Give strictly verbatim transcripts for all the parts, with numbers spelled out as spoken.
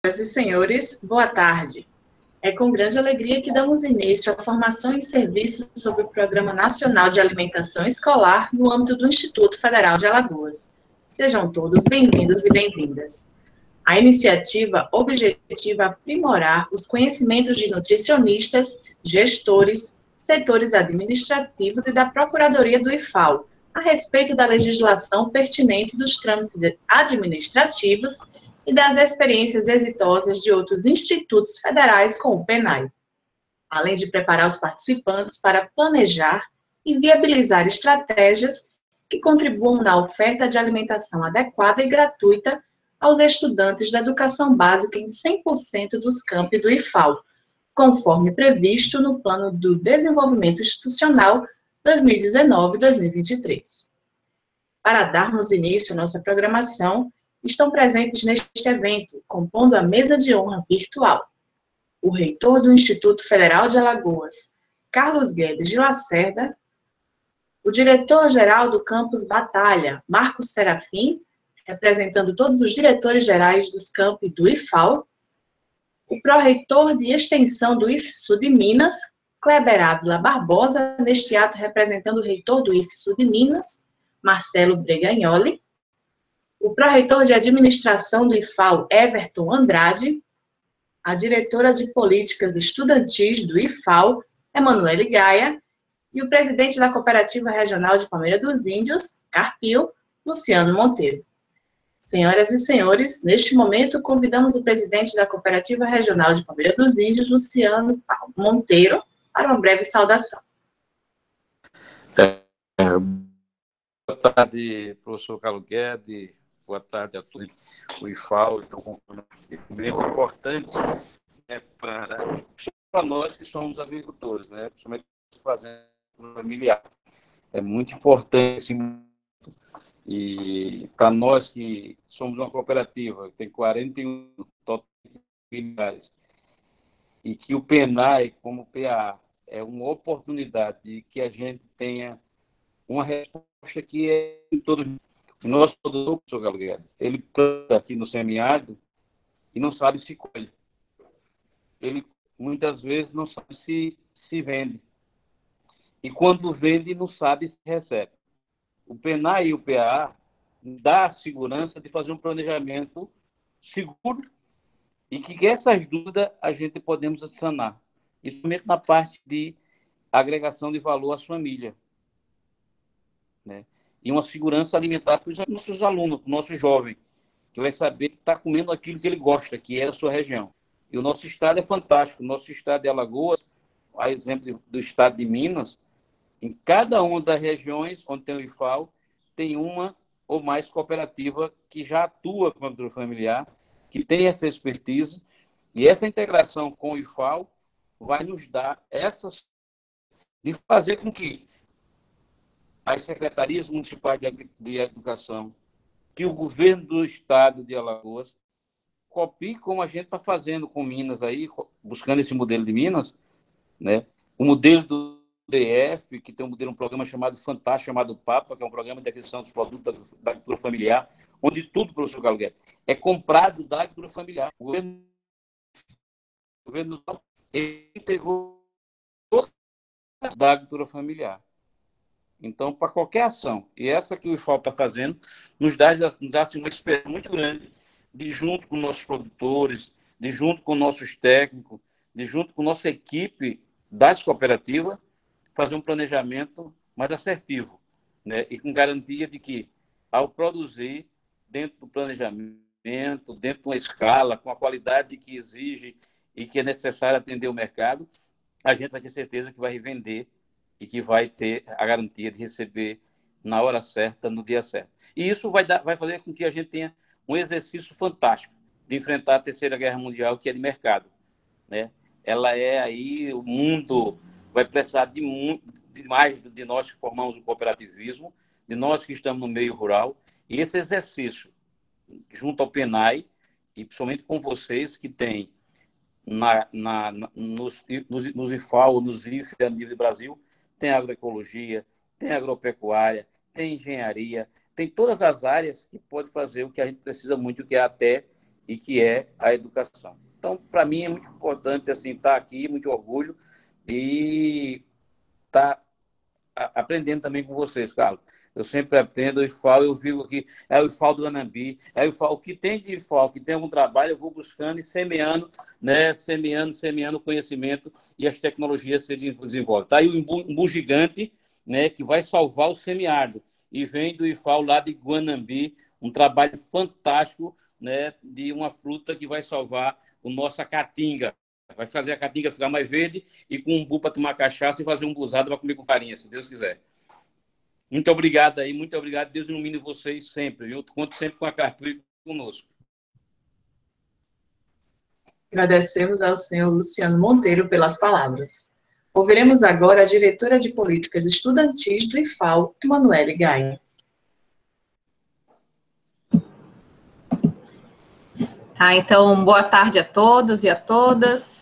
Senhoras e senhores, boa tarde. É com grande alegria que damos início à formação em serviços sobre o Programa Nacional de Alimentação Escolar no âmbito do Instituto Federal de Alagoas. Sejam todos bem-vindos e bem-vindas. A iniciativa objetiva aprimorar os conhecimentos de nutricionistas, gestores, setores administrativos e da Procuradoria do I F A O, a respeito da legislação pertinente dos trâmites administrativos e das experiências exitosas de outros institutos federais com o PENAI, além de preparar os participantes para planejar e viabilizar estratégias que contribuam na oferta de alimentação adequada e gratuita aos estudantes da educação básica em cem por cento dos campi do I F A O, conforme previsto no Plano do Desenvolvimento Institucional dois mil e dezenove a dois mil e vinte e três. Para darmos início à nossa programação, estão presentes neste evento, compondo a mesa de honra virtual, o reitor do Instituto Federal de Alagoas, Carlos Guedes de Lacerda, o diretor-geral do Campus Batalha, Marcos Serafim, representando todos os diretores gerais dos campi do I F A O, o pró-reitor de extensão do I F S U de Minas, Kleber Ávila Barbosa, neste ato representando o reitor do I F S U de Minas, Marcelo Bregagnoli, o pró-reitor de administração do I F A O, Everton Andrade, a diretora de políticas estudantis do I F A O, Emanuele Gaia, e o presidente da Cooperativa Regional de Palmeira dos Índios, Carpio, Luciano Monteiro. Senhoras e senhores, neste momento convidamos o presidente da Cooperativa Regional de Palmeira dos Índios, Luciano Monteiro, para uma breve saudação. É, é, boa tarde, professor Carlos Guedes. Boa tarde a todos. O I F A O, então, bem importante, né, para, para nós que somos agricultores, né, principalmente fazendo familiar. É muito importante, e para nós que somos uma cooperativa, que tem quarenta e um filiais, e que o PENAI, como o P A A, é uma oportunidade de que a gente tenha uma resposta que é em todos. O nosso produtor, professor Carlos Guedes, ele planta aqui no semiárido e não sabe se colhe. Ele, muitas vezes, não sabe se, se vende. E quando vende, não sabe se recebe. O PENAI e o P A A dá a segurança de fazer um planejamento seguro e que essas dúvidas a gente podemos sanar. Principalmente na parte de agregação de valor às famílias, né? E uma segurança alimentar para os nossos alunos, para o nosso jovem, que vai saber que está comendo aquilo que ele gosta, que é a sua região. E o nosso estado é fantástico. O nosso estado de Alagoas, a exemplo do estado de Minas, em cada uma das regiões onde tem o I F A O, tem uma ou mais cooperativa que já atua com a agricultura familiar, que tem essa expertise, e essa integração com o I F A O vai nos dar essas de fazer com que as secretarias municipais de educação, que o governo do estado de Alagoas copie como a gente está fazendo com Minas aí, buscando esse modelo de Minas, né? O modelo do D F, que tem um modelo, um programa chamado fantástico, chamado Papa, que é um programa de aquisição dos produtos da, da agricultura familiar, onde tudo, professor Carlos Guedes, é comprado da agricultura familiar. O governo, o governo integrou toda da agricultura familiar. Então, para qualquer ação, e essa que o I F A O está fazendo, nos dá, nos dá assim, uma experiência muito grande de junto com nossos produtores, de junto com nossos técnicos, de junto com nossa equipe das cooperativas, fazer um planejamento mais assertivo, né? E com garantia de que, ao produzir dentro do planejamento, dentro de uma escala, com a qualidade que exige e que é necessário atender o mercado, a gente vai ter certeza que vai revender e que vai ter a garantia de receber na hora certa, no dia certo. E isso vai, dar, vai fazer com que a gente tenha um exercício fantástico de enfrentar a Terceira Guerra Mundial, que é de mercado, né? Ela é aí, o mundo vai precisar de, de mais de nós que formamos o cooperativismo, de nós que estamos no meio rural, e esse exercício, junto ao PENAI, e principalmente com vocês que têm na, na, nos, nos, nos I F A O, nos I F E a nível do Brasil, tem agroecologia, tem agropecuária, tem engenharia, tem todas as áreas que pode fazer o que a gente precisa muito, que é até e que é a educação. Então, para mim, é muito importante assim, estar aqui, muito orgulho, e estar aprendendo também com vocês, Carlos. Eu sempre aprendo, eu falo, eu vivo aqui, é o I F A O do Anhambi, é o I F A O, o que tem de I F A O, que tem algum trabalho, eu vou buscando e semeando, né, semeando, semeando o conhecimento e as tecnologias se desenvolvem. Está aí o umbu gigante, né, que vai salvar o semiárido, e vem do I F A O lá de Guanambi, um trabalho fantástico, né, de uma fruta que vai salvar o nossa caatinga. Vai fazer a caatinga ficar mais verde e com umbu para tomar cachaça e fazer um blusado para comer com farinha, se Deus quiser. Muito obrigado aí, muito obrigado. Deus ilumine vocês sempre, viu? Conto sempre com a Carpri conosco. Agradecemos ao senhor Luciano Monteiro pelas palavras. Ouviremos agora a diretora de Políticas Estudantis do I F A O, Emanuele Gaia. Tá, então, boa tarde a todos e a todas.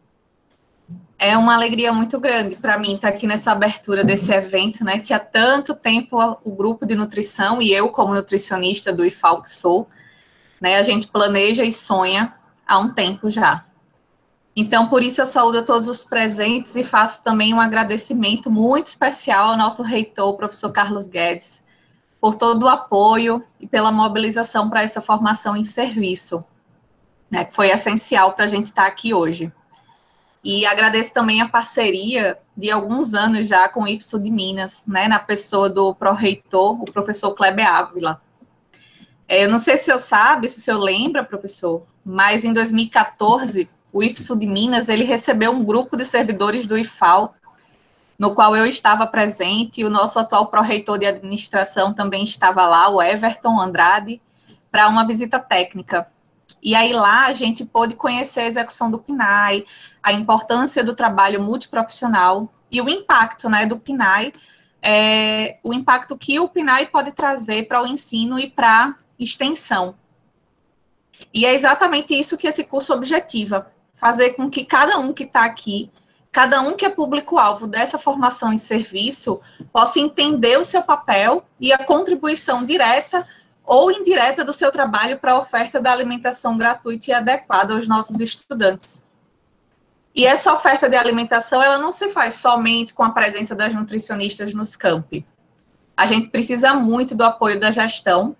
É uma alegria muito grande para mim estar aqui nessa abertura desse evento, né, que há tanto tempo o grupo de nutrição e eu, como nutricionista do I F A O que sou, né, a gente planeja e sonha há um tempo já. Então, por isso eu saúdo a todos os presentes e faço também um agradecimento muito especial ao nosso reitor, o professor Carlos Guedes, por todo o apoio e pela mobilização para essa formação em serviço, né, que foi essencial para a gente estar aqui hoje. E agradeço também a parceria de alguns anos já com o I F S U de Minas, né, na pessoa do pró-reitor, o professor Kleber Ávila. É, eu não sei se o senhor sabe, se o senhor lembra, professor, mas em dois mil e quatorze, o I F S U de Minas, ele recebeu um grupo de servidores do I F A O, no qual eu estava presente, e o nosso atual pró-reitor de administração também estava lá, o Everton Andrade, para uma visita técnica. E aí lá a gente pôde conhecer a execução do P N A E, a importância do trabalho multiprofissional e o impacto, né, do P N A E, é, o impacto que o P N A E pode trazer para o ensino e para a extensão. E é exatamente isso que esse curso objetiva, fazer com que cada um que está aqui, cada um que é público-alvo dessa formação em serviço, possa entender o seu papel e a contribuição direta ou indireta do seu trabalho para a oferta da alimentação gratuita e adequada aos nossos estudantes. E essa oferta de alimentação, ela não se faz somente com a presença das nutricionistas nos campi. A gente precisa muito do apoio da gestão,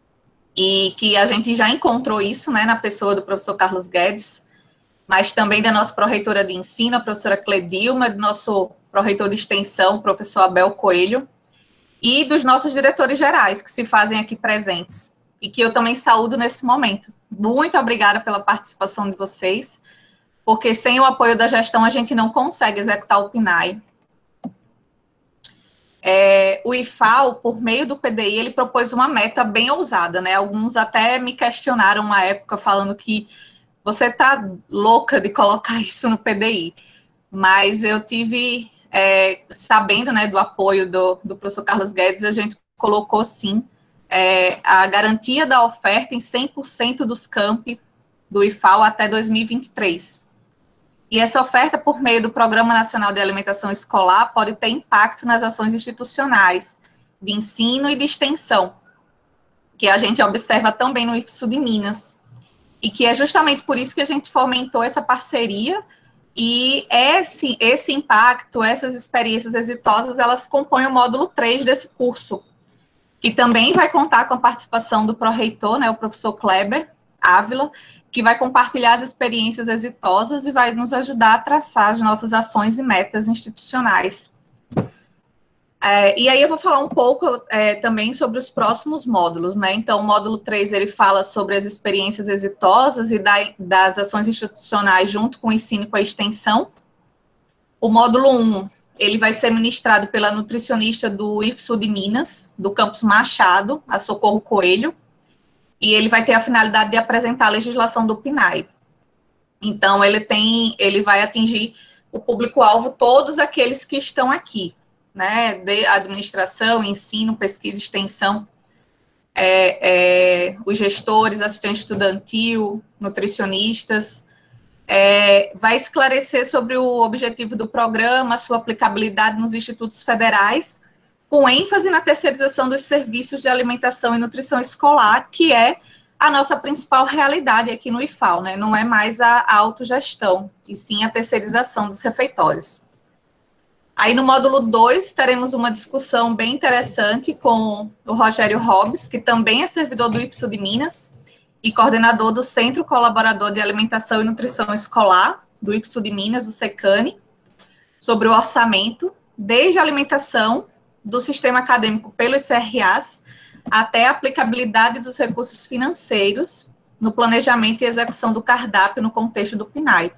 e que a gente já encontrou isso, né, na pessoa do professor Carlos Guedes, mas também da nossa pró-reitora de ensino, a professora Cledilma, do nosso pró-reitor de extensão, o professor Abel Coelho, e dos nossos diretores gerais, que se fazem aqui presentes, e que eu também saúdo nesse momento. Muito obrigada pela participação de vocês, porque sem o apoio da gestão a gente não consegue executar o P N A E. É, o I F A O, por meio do P D I, ele propôs uma meta bem ousada, né? Alguns até me questionaram uma época, falando que você tá louca de colocar isso no P D I. Mas eu tive... É, sabendo, né, do apoio do, do professor Carlos Guedes, a gente colocou, sim, é, a garantia da oferta em cem por cento dos campi do I F A O até dois mil e vinte e três. E essa oferta, por meio do Programa Nacional de Alimentação Escolar, pode ter impacto nas ações institucionais de ensino e de extensão, que a gente observa também no I F S U de Minas, e que é justamente por isso que a gente fomentou essa parceria. E esse, esse impacto, essas experiências exitosas, elas compõem o módulo três desse curso, que também vai contar com a participação do pró-reitor, né, o professor Kleber Ávila, que vai compartilhar as experiências exitosas e vai nos ajudar a traçar as nossas ações e metas institucionais. É, e aí eu vou falar um pouco é, também sobre os próximos módulos, né? Então, o módulo três, ele fala sobre as experiências exitosas e da, das ações institucionais junto com o ensino e com a extensão. O módulo um, ele vai ser ministrado pela nutricionista do I F S U de Minas, do campus Machado, a Socorro Coelho, e ele vai ter a finalidade de apresentar a legislação do P N A E. Então, ele, tem, ele vai atingir o público-alvo, todos aqueles que estão aqui, né, de administração, ensino, pesquisa, extensão, é, é, os gestores, assistente estudantil, nutricionistas, é, vai esclarecer sobre o objetivo do programa, sua aplicabilidade nos institutos federais, com ênfase na terceirização dos serviços de alimentação e nutrição escolar, que é a nossa principal realidade aqui no I F A O, né? Não é mais a, a autogestão, e sim a terceirização dos refeitórios. Aí no módulo dois, teremos uma discussão bem interessante com o Rogério Hobbs, que também é servidor do I P S U de Minas e coordenador do Centro Colaborador de Alimentação e Nutrição Escolar, do I P S U de Minas, o SECANI, sobre o orçamento, desde a alimentação do sistema acadêmico pelos C R As, até a aplicabilidade dos recursos financeiros no planejamento e execução do cardápio no contexto do P N A E.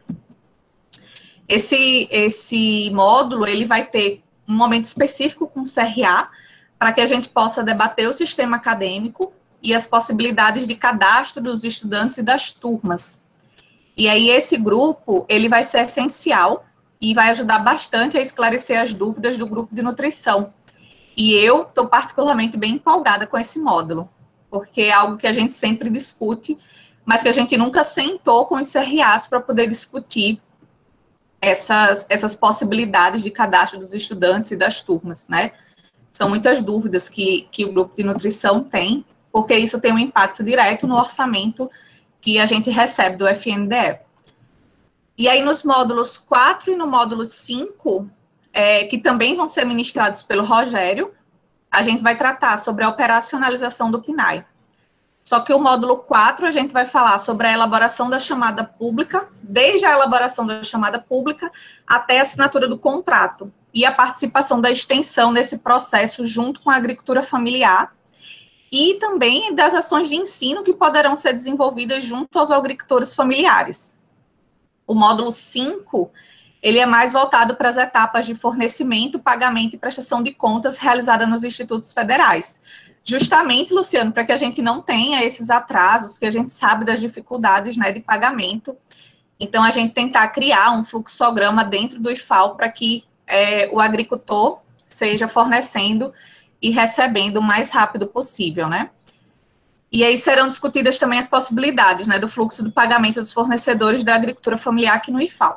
Esse, esse módulo, ele vai ter um momento específico com o C R A, para que a gente possa debater o sistema acadêmico e as possibilidades de cadastro dos estudantes e das turmas. E aí, esse grupo, ele vai ser essencial e vai ajudar bastante a esclarecer as dúvidas do grupo de nutrição. E eu estou particularmente bem empolgada com esse módulo, porque é algo que a gente sempre discute, mas que a gente nunca sentou com os C R As para poder discutir essas, essas possibilidades de cadastro dos estudantes e das turmas, né? São muitas dúvidas que, que o grupo de nutrição tem, porque isso tem um impacto direto no orçamento que a gente recebe do F N D E. E aí, nos módulos quatro e no módulo cinco, é, que também vão ser ministrados pelo Rogério, a gente vai tratar sobre a operacionalização do P N A E. Só que o módulo quatro, a gente vai falar sobre a elaboração da chamada pública, desde a elaboração da chamada pública até a assinatura do contrato, e a participação da extensão nesse processo junto com a agricultura familiar, e também das ações de ensino que poderão ser desenvolvidas junto aos agricultores familiares. O módulo cinco, ele é mais voltado para as etapas de fornecimento, pagamento e prestação de contas realizada nos institutos federais. Justamente, Luciano, para que a gente não tenha esses atrasos, que a gente sabe das dificuldades, né, de pagamento. Então, a gente tentar criar um fluxograma dentro do I F A O para que é, o agricultor seja fornecendo e recebendo o mais rápido possível, né? E aí serão discutidas também as possibilidades, né, do fluxo do pagamento dos fornecedores da agricultura familiar aqui no I F A O.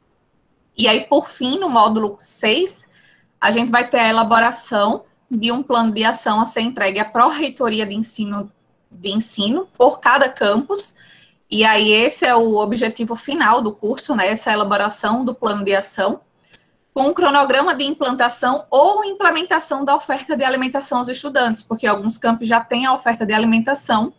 E aí, por fim, no módulo seis, a gente vai ter a elaboração de um plano de ação a ser entregue à pró-reitoria de ensino, de ensino por cada campus, e aí esse é o objetivo final do curso, né, essa elaboração do plano de ação, com um cronograma de implantação ou implementação da oferta de alimentação aos estudantes, porque alguns campos já têm a oferta de alimentação,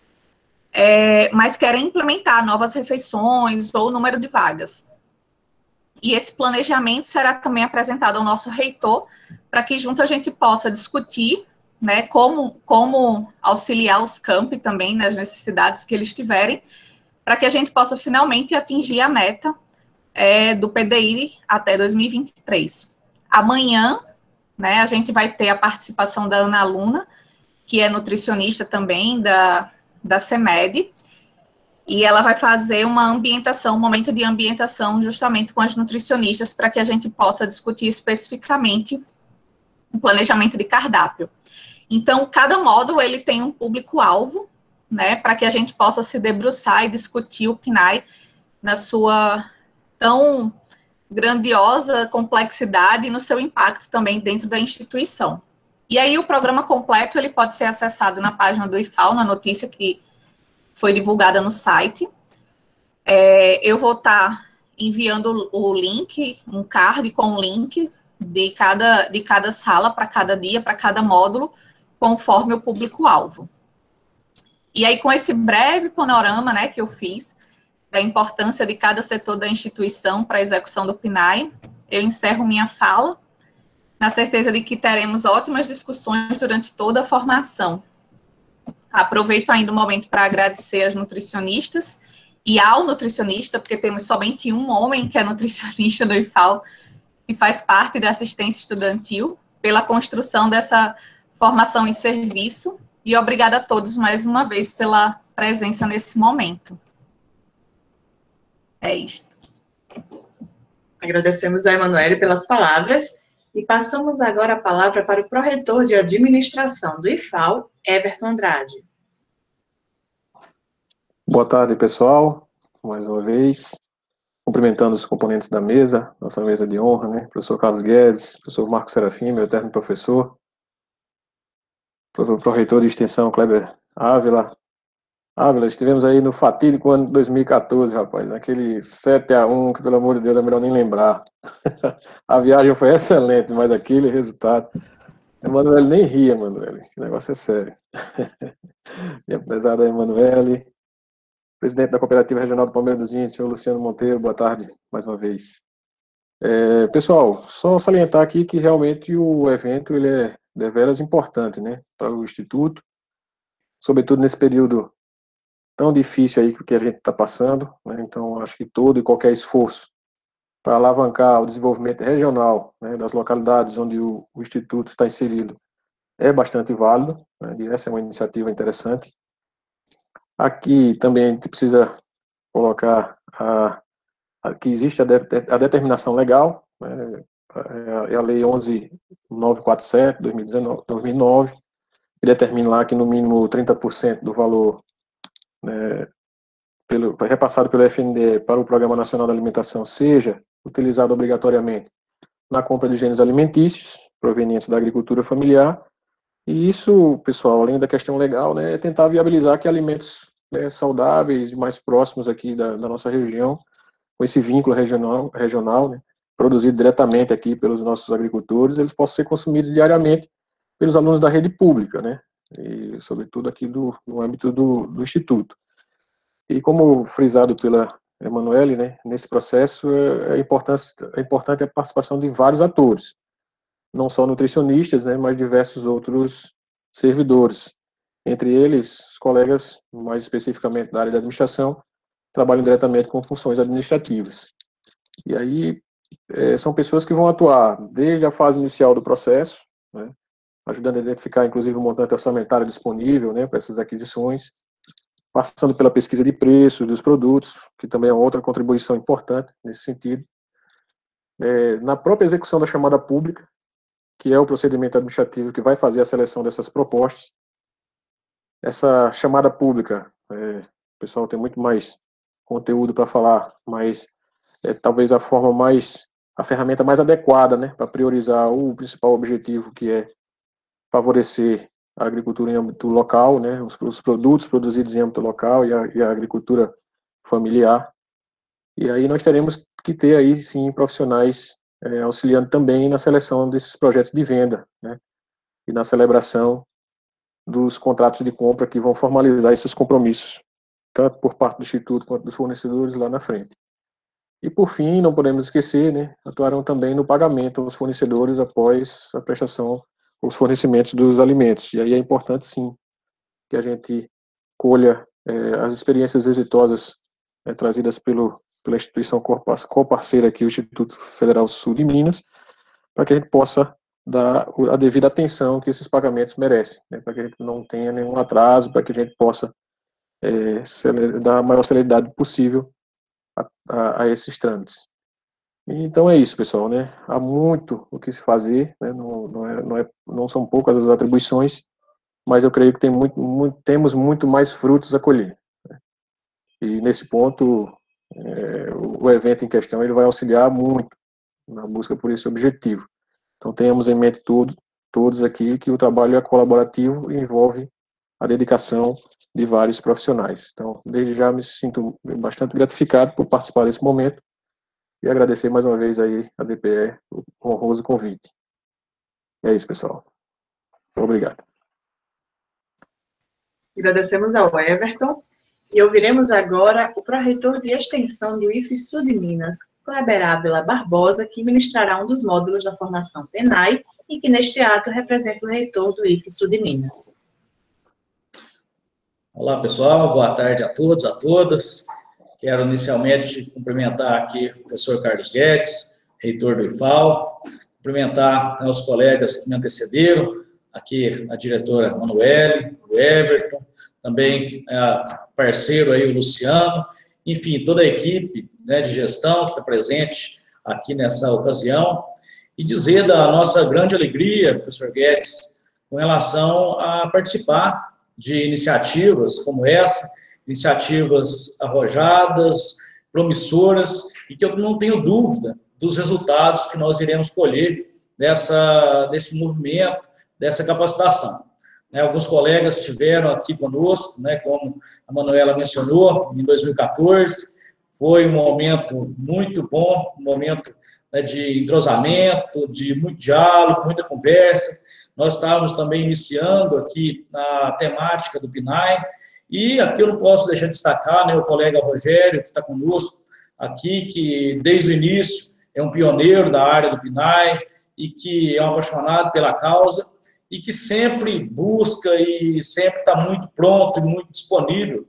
é, mas querem implementar novas refeições ou número de vagas. E esse planejamento será também apresentado ao nosso reitor, para que junto a gente possa discutir, né, como, como auxiliar os campi também nas necessidades que eles tiverem, para que a gente possa finalmente atingir a meta é, do P D I até dois mil e vinte e três. Amanhã, né, a gente vai ter a participação da Ana Luna, que é nutricionista também da, da CEMED, e ela vai fazer uma ambientação, um momento de ambientação justamente com as nutricionistas, para que a gente possa discutir especificamente o planejamento de cardápio. Então, cada módulo, ele tem um público-alvo, né, para que a gente possa se debruçar e discutir o P N A E na sua tão grandiosa complexidade e no seu impacto também dentro da instituição. E aí, o programa completo, ele pode ser acessado na página do I F A O, na notícia que foi divulgada no site. É, eu vou estar enviando o link, um card com o link de cada, de cada sala para cada dia, para cada módulo, conforme o público-alvo. E aí, com esse breve panorama, né, que eu fiz, da importância de cada setor da instituição para a execução do P N A E, eu encerro minha fala, na certeza de que teremos ótimas discussões durante toda a formação. Aproveito ainda o momento para agradecer às nutricionistas e ao nutricionista, porque temos somente um homem que é nutricionista do I F A O, que faz parte da assistência estudantil, pela construção dessa formação em serviço, e obrigada a todos mais uma vez pela presença nesse momento. É isso. Agradecemos a Emanuele pelas palavras, e passamos agora a palavra para o pró-reitor de administração do I F A O, Everton Andrade. Boa tarde, pessoal, mais uma vez, cumprimentando os componentes da mesa, nossa mesa de honra, né, professor Carlos Guedes, professor Marcos Serafim, meu eterno professor, pró-reitor de extensão Kleber Ávila, Ah, Vila, estivemos aí no fatídico ano de dois mil e quatorze, rapaz, naquele sete a um, que pelo amor de Deus é melhor nem lembrar. A viagem foi excelente, mas aquele resultado... Emanuele nem ria, Emanuele, o negócio é sério. E apesar da Emanuele, presidente da Cooperativa Regional do Palmeiras dos Índios, senhor Luciano Monteiro, boa tarde, mais uma vez. É, pessoal, só salientar aqui que realmente o evento ele é deveras importante, né, para o Instituto, sobretudo nesse período tão difícil aí que a gente está passando, né, então acho que todo e qualquer esforço para alavancar o desenvolvimento regional, né, das localidades onde o, o Instituto está inserido é bastante válido, né, e essa é uma iniciativa interessante. Aqui também a gente precisa colocar a, a, que existe a, de, a determinação legal, né, é a Lei onze mil novecentos e quarenta e sete, de dois mil e nove, que determina lá que no mínimo trinta por cento do valor, né, pelo, repassado pelo F N D E para o Programa Nacional da Alimentação seja utilizado obrigatoriamente na compra de gêneros alimentícios provenientes da agricultura familiar. E isso, pessoal, além da questão legal, né, é tentar viabilizar que alimentos, né, saudáveis e mais próximos aqui da, da nossa região, com esse vínculo regional, regional, né, produzido diretamente aqui pelos nossos agricultores, eles possam ser consumidos diariamente pelos alunos da rede pública, né, e sobretudo aqui do, no âmbito do, do Instituto. E como frisado pela Emanuele, né, nesse processo é, é, importante, é importante a participação de vários atores, não só nutricionistas, né, mas diversos outros servidores. Entre eles, os colegas, mais especificamente da área de administração, trabalham diretamente com funções administrativas. E aí, é, são pessoas que vão atuar desde a fase inicial do processo, né, ajudando a identificar, inclusive, o montante orçamentário disponível, né, para essas aquisições, passando pela pesquisa de preços dos produtos, que também é outra contribuição importante nesse sentido. É, na própria execução da chamada pública, que é o procedimento administrativo que vai fazer a seleção dessas propostas. Essa chamada pública, é, o pessoal tem muito mais conteúdo para falar, mas é talvez a forma mais, a ferramenta mais adequada, né, para priorizar o principal objetivo, que é favorecer a agricultura em âmbito local, né, os, os produtos produzidos em âmbito local e a, e a agricultura familiar. E aí nós teremos que ter aí, sim, profissionais é, auxiliando também na seleção desses projetos de venda, né, e na celebração dos contratos de compra que vão formalizar esses compromissos, tanto por parte do Instituto quanto dos fornecedores lá na frente. E, por fim, não podemos esquecer, né, atuarão também no pagamento aos fornecedores após a prestação, os fornecimentos dos alimentos. E aí é importante, sim, que a gente colha é, as experiências exitosas é, trazidas pelo, pela instituição coparceira aqui, o Instituto Federal Sul de Minas, para que a gente possa dar a devida atenção que esses pagamentos merecem, né, para que a gente não tenha nenhum atraso, para que a gente possa é, dar a maior celeridade possível a, a, a esses trâmites. Então é isso, pessoal, né? Há muito o que se fazer, né? não, não, é, não, é, não são poucas as atribuições, mas eu creio que tem muito, muito, temos muito mais frutos a colher, né? E nesse ponto, é, o, o evento em questão ele vai auxiliar muito na busca por esse objetivo. Então tenhamos em mente tudo, todos aqui que o trabalho é colaborativo e envolve a dedicação de vários profissionais. Então, desde já me sinto bastante gratificado por participar desse momento e agradecer mais uma vez aí a D P E o honroso convite. É isso, pessoal. Obrigado. Agradecemos ao Everton e ouviremos agora o pró-reitor de extensão do I F Sul de Minas, Kleber Ávila Barbosa, que ministrará um dos módulos da formação P E N A I e que neste ato representa o reitor do I F Sul de Minas. Olá, pessoal, boa tarde a todos, a todas. Quero inicialmente cumprimentar aqui o professor Carlos Guedes, reitor do I F A L, cumprimentar os colegas que me antecederam, aqui a diretora Manuele, o Everton, também a parceiro aí o Luciano, enfim, toda a equipe, né, de gestão que está presente aqui nessa ocasião, e dizer da nossa grande alegria, professor Guedes, com relação a participar de iniciativas como essa, iniciativas arrojadas, promissoras, e que eu não tenho dúvida dos resultados que nós iremos colher dessa, desse movimento, dessa capacitação. né, alguns colegas estiveram aqui conosco, né, como a Manuela mencionou, em dois mil e quatorze, foi um momento muito bom, um momento, né, de entrosamento, de muito diálogo, muita conversa. Nós estávamos também iniciando aqui na temática do P N A E, e aqui eu não posso deixar de destacar, né, o colega Rogério, que está conosco aqui, que desde o início é um pioneiro da área do P N A E e que é um apaixonado pela causa e que sempre busca e sempre está muito pronto e muito disponível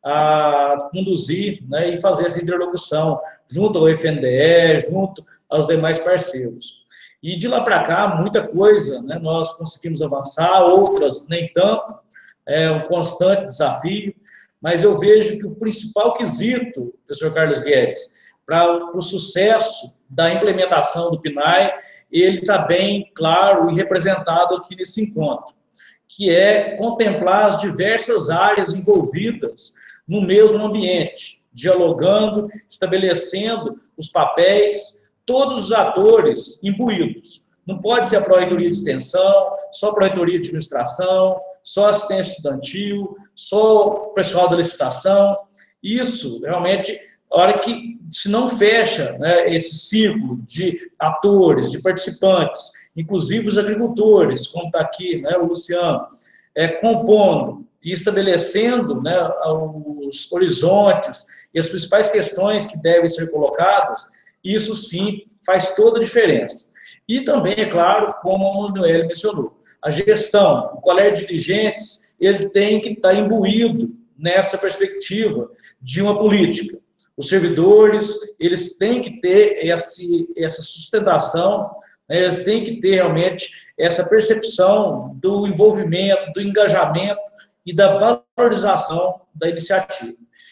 a conduzir, né, e fazer essa interlocução junto ao F N D E, junto aos demais parceiros. E de lá para cá, muita coisa, né, nós conseguimos avançar, outras nem tanto, é um constante desafio, mas eu vejo que o principal quesito, professor Carlos Guedes, para o sucesso da implementação do P N A E, ele está bem claro e representado aqui nesse encontro, que é contemplar as diversas áreas envolvidas no mesmo ambiente, dialogando, estabelecendo os papéis, todos os atores imbuídos. Não pode ser a Pró-Reitoria de Extensão, só a Pró-Reitoria de Administração, só assistência estudantil, só o pessoal da licitação. Isso, realmente, a hora que se não fecha, né, esse ciclo de atores, de participantes, inclusive os agricultores, como está aqui, né, o Luciano, é, compondo e estabelecendo, né, os horizontes e as principais questões que devem ser colocadas, isso sim faz toda a diferença. E também, é claro, como a Manuela mencionou, a gestão, o colégio de dirigentes, ele tem que estar imbuído nessa perspectiva de uma política. Os servidores, eles têm que ter esse, essa sustentação, né, eles têm que ter realmente essa percepção do envolvimento, do engajamento e da valorização da iniciativa.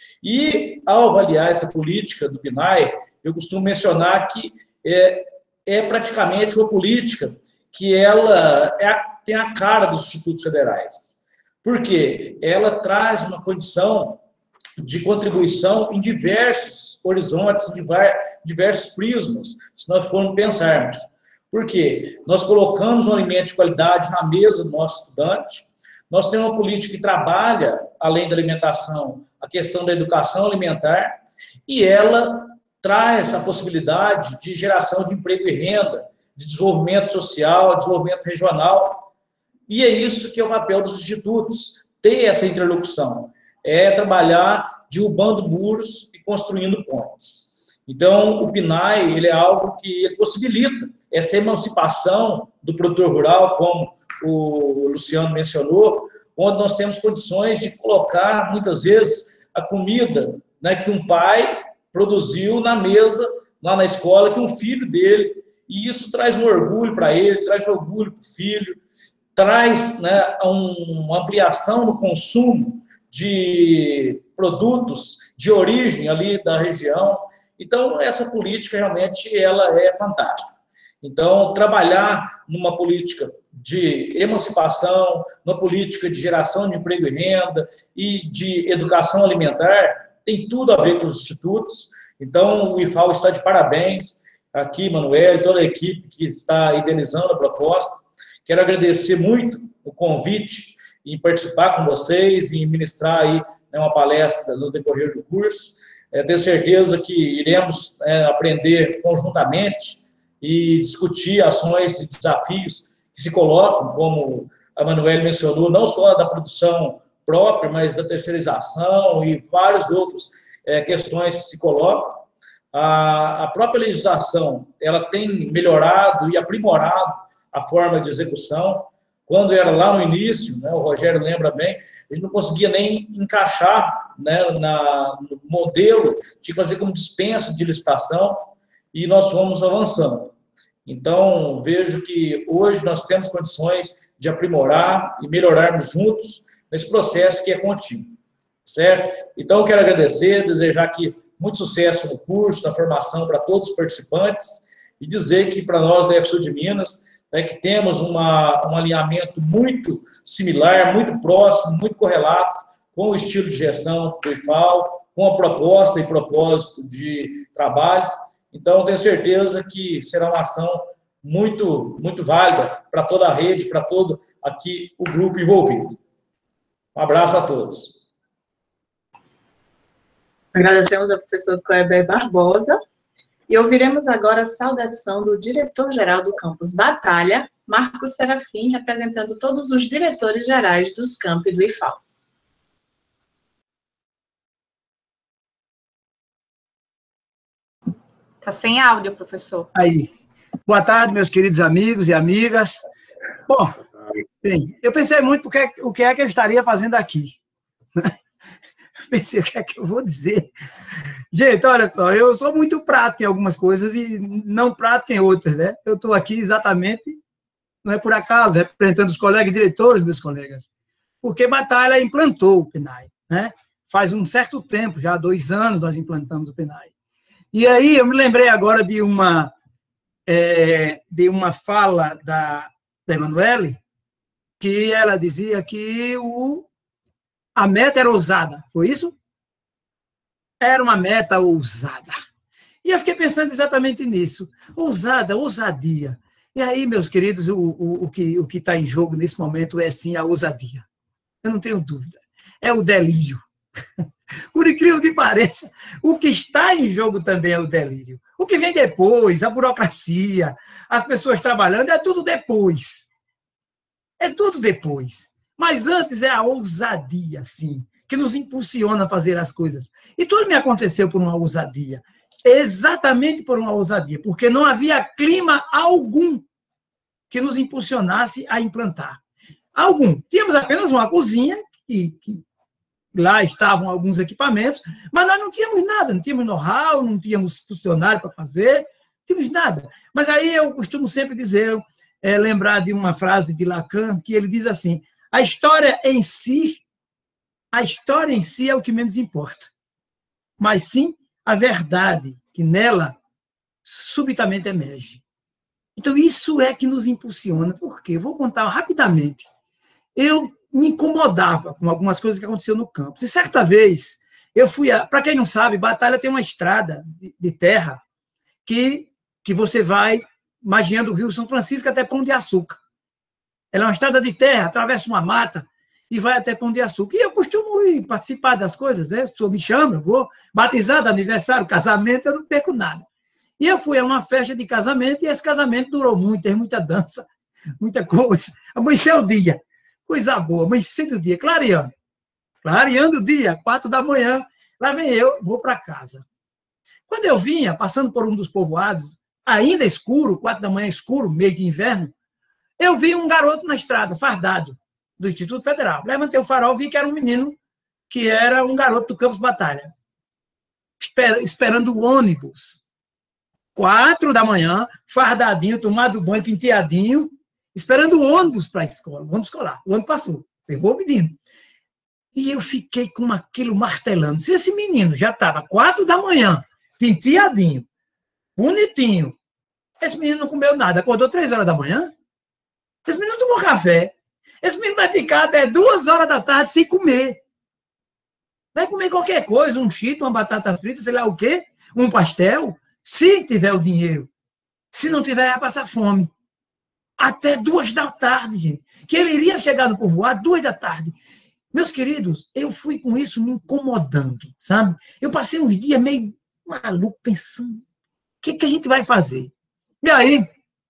E, ao avaliar essa política do P N A E, eu costumo mencionar que é, é praticamente uma política que ela é a, tem a cara dos institutos federais. Por quê? Ela traz uma condição de contribuição em diversos horizontes, de diversos prismas, se nós formos pensarmos. Por quê? Nós colocamos um alimento de qualidade na mesa do nosso estudante, nós temos uma política que trabalha, além da alimentação, a questão da educação alimentar, e ela traz a possibilidade de geração de emprego e renda, de desenvolvimento social, desenvolvimento regional, e é isso que é o papel dos institutos, ter essa interlocução, é trabalhar derrubando muros e construindo pontes. Então, o P N A E, ele é algo que ele possibilita essa emancipação do produtor rural, como o Luciano mencionou, onde nós temos condições de colocar, muitas vezes, a comida, né, que um pai produziu na mesa, lá na escola, que um filho dele, e isso traz um orgulho para ele, traz um orgulho para o filho, traz, né, um, uma ampliação no consumo de produtos de origem ali da região. Então, essa política realmente ela é fantástica. Então, trabalhar numa política de emancipação, numa política de geração de emprego e renda e de educação alimentar, tem tudo a ver com os institutos. Então, o I F A O está de parabéns. Aqui, Manuel, toda a equipe que está idealizando a proposta. Quero agradecer muito o convite em participar com vocês, em ministrar aí, né, uma palestra no decorrer do curso. É, tenho certeza que iremos é, aprender conjuntamente e discutir ações e desafios que se colocam, como a Manuela mencionou, não só da produção própria, mas da terceirização e várias outras é, questões que se colocam. A, a própria legislação, ela tem melhorado e aprimorado a forma de execução. Quando era lá no início, né, o Rogério lembra bem, a gente não conseguia nem encaixar, né, na, no modelo, tinha que fazer como dispensa de licitação, e nós fomos avançando. Então, vejo que hoje nós temos condições de aprimorar e melhorarmos juntos nesse processo que é contínuo, certo? Então, eu quero agradecer, desejar aqui muito sucesso no curso, na formação para todos os participantes, e dizer que para nós da F Sul de Minas, é que temos uma, um alinhamento muito similar, muito próximo, muito correlato com o estilo de gestão do I F A O, com a proposta e propósito de trabalho. Então, tenho certeza que será uma ação muito, muito válida para toda a rede, para toda aqui o grupo envolvido. Um abraço a todos. Agradecemos ao professor Kleber Barbosa e ouviremos agora a saudação do diretor-geral do campus Batalha, Marcos Serafim, representando todos os diretores gerais dos campi do I F A L. Está sem áudio, professor. Aí. Boa tarde, meus queridos amigos e amigas. Bom, bem, eu pensei muito porque, o que é que eu estaria fazendo aqui. Pensei, o que é que eu vou dizer? Gente, olha só, eu sou muito prático em algumas coisas e não prático em outras, né? Eu estou aqui exatamente, não é por acaso, representando os colegas e diretores, meus colegas, porque Batalha implantou o P N A E, né? Faz um certo tempo, já há dois anos nós implantamos o P N A E. E aí eu me lembrei agora de uma, é, de uma fala da, da Emanuele, que ela dizia que o, a meta era ousada. Foi isso? Era uma meta ousada. E eu fiquei pensando exatamente nisso. Ousada, ousadia. E aí, meus queridos, o, o, o que o que está em jogo nesse momento é, sim, a ousadia. Eu não tenho dúvida. É o delírio. Por incrível que pareça, o que está em jogo também é o delírio. O que vem depois, a burocracia, as pessoas trabalhando, é tudo depois. É tudo depois. Mas antes é a ousadia, sim, que nos impulsiona a fazer as coisas. E tudo me aconteceu por uma ousadia. Exatamente por uma ousadia, porque não havia clima algum que nos impulsionasse a implantar. Algum. Tínhamos apenas uma cozinha que... que lá estavam alguns equipamentos, mas nós não tínhamos nada, não tínhamos know-how, não tínhamos funcionário para fazer, não tínhamos nada. Mas aí eu costumo sempre dizer, é, lembrar de uma frase de Lacan, que ele diz assim, a história em si, a história em si é o que menos importa, mas sim a verdade que nela subitamente emerge. Então, isso é que nos impulsiona. Por quê? Vou contar rapidamente. Eu me incomodava com algumas coisas que aconteciam no campus. E certa vez, eu fui... Para quem não sabe, Batalha tem uma estrada de, de terra que, que você vai magiando o Rio São Francisco até Pão de Açúcar. Ela é uma estrada de terra, atravessa uma mata e vai até Pão de Açúcar. E eu costumo ir participar das coisas, né? As pessoas me chamam, eu vou batizado, aniversário, casamento, eu não perco nada. E eu fui a uma festa de casamento e esse casamento durou muito, teve muita dança, muita coisa. Amanheceu o dia. Coisa boa, amanhecendo o dia, clareando. Clareando o dia, quatro da manhã, lá vem eu, vou para casa. Quando eu vinha, passando por um dos povoados, ainda escuro, quatro da manhã escuro, mês de inverno, eu vi um garoto na estrada, fardado, do Instituto Federal. Levantei o farol, vi que era um menino, que era um garoto do Campus Batalha, esper, esperando o ônibus. Quatro da manhã, fardadinho, tomado banho, penteadinho, esperando o ônibus para a escola, o ônibus escolar. O ônibus passou, pegou o menino. E eu fiquei com aquilo martelando. Se esse menino já estava quatro da manhã, penteadinho, bonitinho, esse menino não comeu nada, acordou três horas da manhã, esse menino tomou café, esse menino vai ficar até duas horas da tarde sem comer. Vai comer qualquer coisa, um chito, uma batata frita, sei lá o quê, um pastel, se tiver o dinheiro. Se não tiver, vai passar fome. Até duas da tarde, gente. Que ele iria chegar no povoado duas da tarde. Meus queridos, eu fui com isso me incomodando, sabe? Eu passei uns dias meio maluco, pensando, o que, que a gente vai fazer? E aí,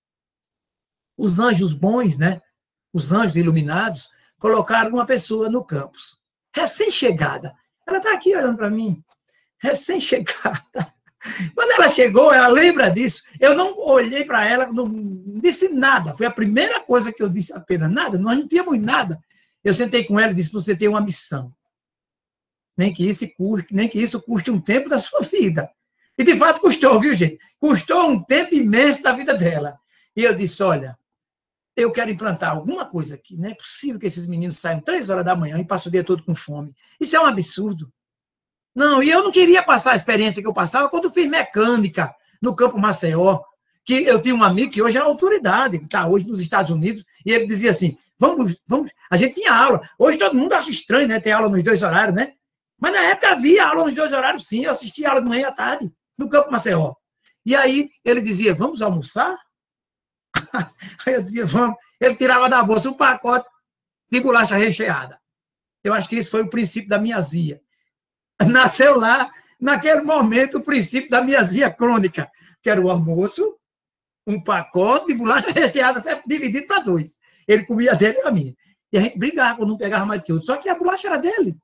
os anjos bons, né? Os anjos iluminados, colocaram uma pessoa no campus. Recém-chegada. Ela está aqui olhando para mim. Recém-chegada. Quando ela chegou, ela lembra disso. Eu não olhei para ela, não disse nada. Foi a primeira coisa que eu disse apenas. Nada, nós não tínhamos nada. Eu sentei com ela e disse, você tem uma missão. Nem que isso custe, nem que isso custe um tempo da sua vida. E, de fato, custou, viu, gente? Custou um tempo imenso da vida dela. E eu disse, olha, eu quero implantar alguma coisa aqui. Não é possível que esses meninos saiam três horas da manhã e passem o dia todo com fome. Isso é um absurdo. Não, e eu não queria passar a experiência que eu passava quando eu fiz mecânica no Campo Maceió, que eu tinha um amigo que hoje é autoridade, que está hoje nos Estados Unidos, e ele dizia assim, vamos, vamos, a gente tinha aula, hoje todo mundo acha estranho, né, ter aula nos dois horários, né? Mas na época havia aula nos dois horários, sim, eu assistia aula de manhã e à tarde, no Campo Maceió. E aí ele dizia, vamos almoçar? Aí eu dizia, vamos. ele tirava da bolsa um pacote de bolacha recheada. Eu acho que isso foi o princípio da miazia. Nasceu lá, naquele momento, o princípio da miazia crônica, que era o almoço, um pacote de bolacha recheada, sempre dividido para dois. Ele comia a dele e a minha. E a gente brigava quando não pegava mais que outro. Só que a bolacha era dele.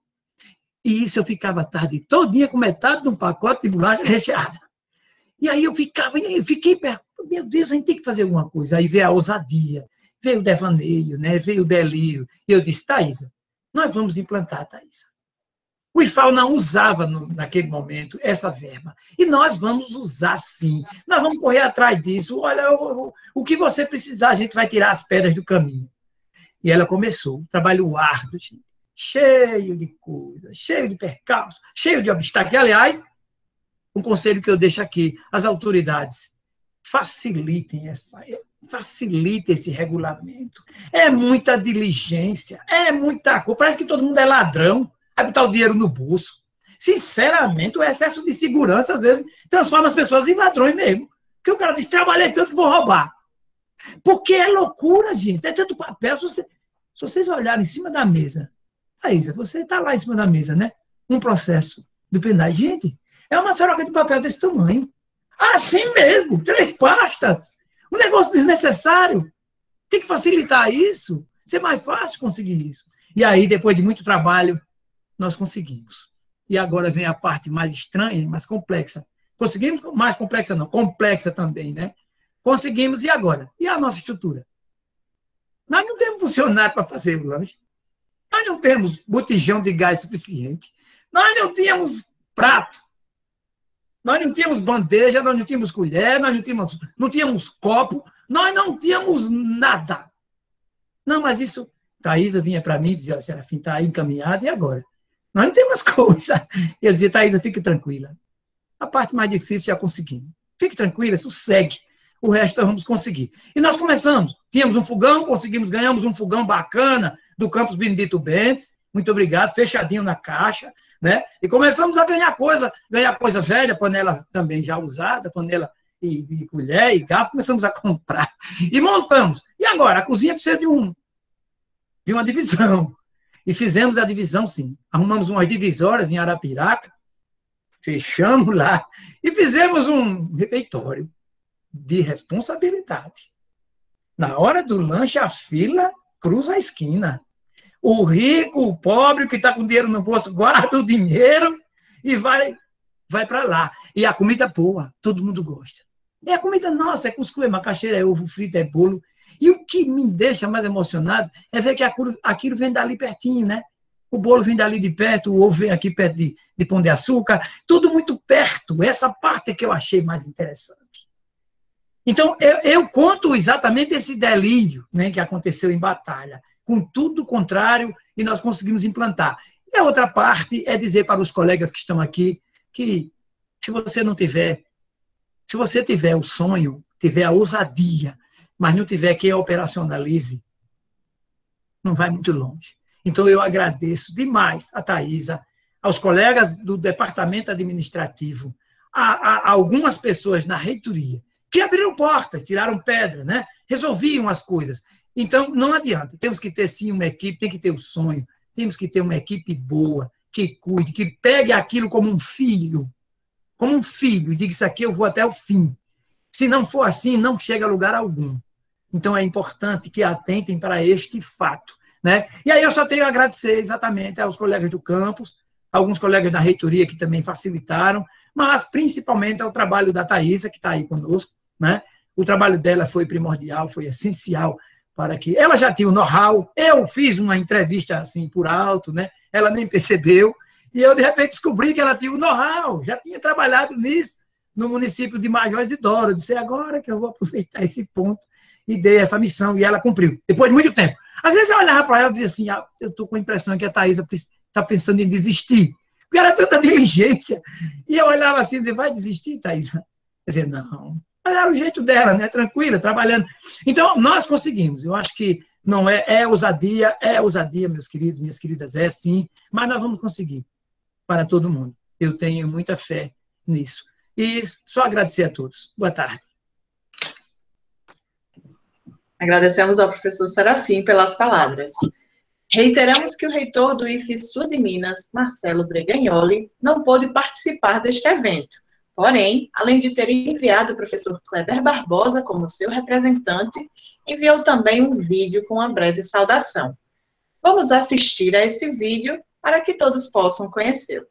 E isso eu ficava a tarde todinha com metade de um pacote de bolacha recheada. E aí eu ficava, eu fiquei perto, meu Deus, a gente tem que fazer alguma coisa. Aí veio a ousadia, veio o devaneio, né? Veio o delírio. E eu disse, Thaisa, nós vamos implantar, Thaisa. O I F A O não usava, no, naquele momento, essa verba. E nós vamos usar, sim. Nós vamos correr atrás disso. Olha, o, o que você precisar, a gente vai tirar as pedras do caminho. E ela começou, um trabalho árduo, cheio de coisas, cheio de percalços, cheio de obstáculos. E, aliás, um conselho que eu deixo aqui, as autoridades, facilitem, essa, facilitem esse regulamento. É muita diligência, é muita coisa. Parece que todo mundo é ladrão. Vai botar o dinheiro no bolso. Sinceramente, o excesso de segurança, às vezes, transforma as pessoas em ladrões mesmo. Porque o cara diz, trabalhei tanto que vou roubar. Porque é loucura, gente. É tanto papel. Se, você, se vocês olharem em cima da mesa, Thaisa, você está lá em cima da mesa, né? Um processo do penal. Gente, é uma soroca de papel desse tamanho. Assim mesmo, três pastas. Um negócio desnecessário. Tem que facilitar isso. Ser mais fácil conseguir isso. E aí, depois de muito trabalho, nós conseguimos. E agora vem a parte mais estranha, mais complexa. Conseguimos? Mais complexa não, complexa também, né? Conseguimos, e agora? E a nossa estrutura? Nós não temos funcionário para fazer o lanche. Nós não temos botijão de gás suficiente. Nós não tínhamos prato. Nós não tínhamos bandeja, nós não tínhamos colher, nós não tínhamos, não tínhamos copo, nós não tínhamos nada. Não, mas isso, Thaisa vinha para mim e dizia, Serafim, está aí encaminhado, e agora? Nós não temos coisa. Eu dizia, Thaisa, fique tranquila. A parte mais difícil já conseguimos. Fique tranquila, sossegue. O resto nós vamos conseguir. E nós começamos. Tínhamos um fogão, conseguimos, ganhamos um fogão bacana do Campus Benedito Bentes. Muito obrigado, fechadinho na caixa, né? E começamos a ganhar coisa, ganhar coisa velha, panela também já usada, panela e, e colher e garfo, começamos a comprar. E montamos. E agora? A cozinha precisa de, um, de uma divisão. E fizemos a divisão, sim. Arrumamos umas divisórias em Arapiraca, fechamos lá e fizemos um refeitório de responsabilidade. Na hora do lanche, a fila cruza a esquina. O rico, o pobre, que está com dinheiro no bolso, guarda o dinheiro e vai, vai para lá. E a comida boa, todo mundo gosta. É a comida nossa, é cuscuz, é macaxeira, é ovo frito, é bolo. E o que me deixa mais emocionado é ver que aquilo vem dali pertinho, né? O bolo vem dali de perto, o ovo vem aqui perto de, de Pão de Açúcar, tudo muito perto. Essa parte é que eu achei mais interessante. Então, eu, eu conto exatamente esse delírio, né, que aconteceu em Batalha, com tudo contrário, e nós conseguimos implantar. E a outra parte é dizer para os colegas que estão aqui que, se você não tiver, se você tiver o sonho, tiver a ousadia, mas não tiver quem operacionalize, não vai muito longe. Então, eu agradeço demais a Thaisa, aos colegas do departamento administrativo, a, a, a algumas pessoas na reitoria, que abriram portas, tiraram pedra, né? Resolviam as coisas. Então, não adianta. Temos que ter, sim, uma equipe, tem que ter o sonho, temos que ter uma equipe boa, que cuide, que pegue aquilo como um filho, como um filho, e diga, isso aqui eu vou até o fim. Se não for assim, não chega a lugar algum. Então, é importante que atentem para este fato, né? E aí eu só tenho a agradecer exatamente aos colegas do campus, alguns colegas da reitoria que também facilitaram, mas principalmente ao trabalho da Thaisa, que está aí conosco, né? O trabalho dela foi primordial, foi essencial para que... Ela já tinha o know-how, eu fiz uma entrevista assim por alto, né? Ela nem percebeu, e eu de repente descobri que ela tinha o know-how, já tinha trabalhado nisso no município de Major Isidoro. Eu disse, agora que eu vou aproveitar esse ponto e dei essa missão, e ela cumpriu, depois de muito tempo. Às vezes eu olhava para ela e dizia assim, ah, eu estou com a impressão que a Thaisa está pensando em desistir, porque era tanta diligência. E eu olhava assim e dizia, vai desistir, Thaisa? Quer dizer, não. Mas era o jeito dela, né? Tranquila, trabalhando. Então, nós conseguimos. Eu acho que não é, é ousadia, é ousadia, meus queridos, minhas queridas, é sim, mas nós vamos conseguir para todo mundo. Eu tenho muita fé nisso. E só agradecer a todos. Boa tarde. Agradecemos ao professor Serafim pelas palavras. Reiteramos que o reitor do I F Sul de Minas, Marcelo Bregagnoli, não pôde participar deste evento. Porém, além de ter enviado o professor Kleber Barbosa como seu representante, enviou também um vídeo com uma breve saudação. Vamos assistir a esse vídeo para que todos possam conhecê-lo.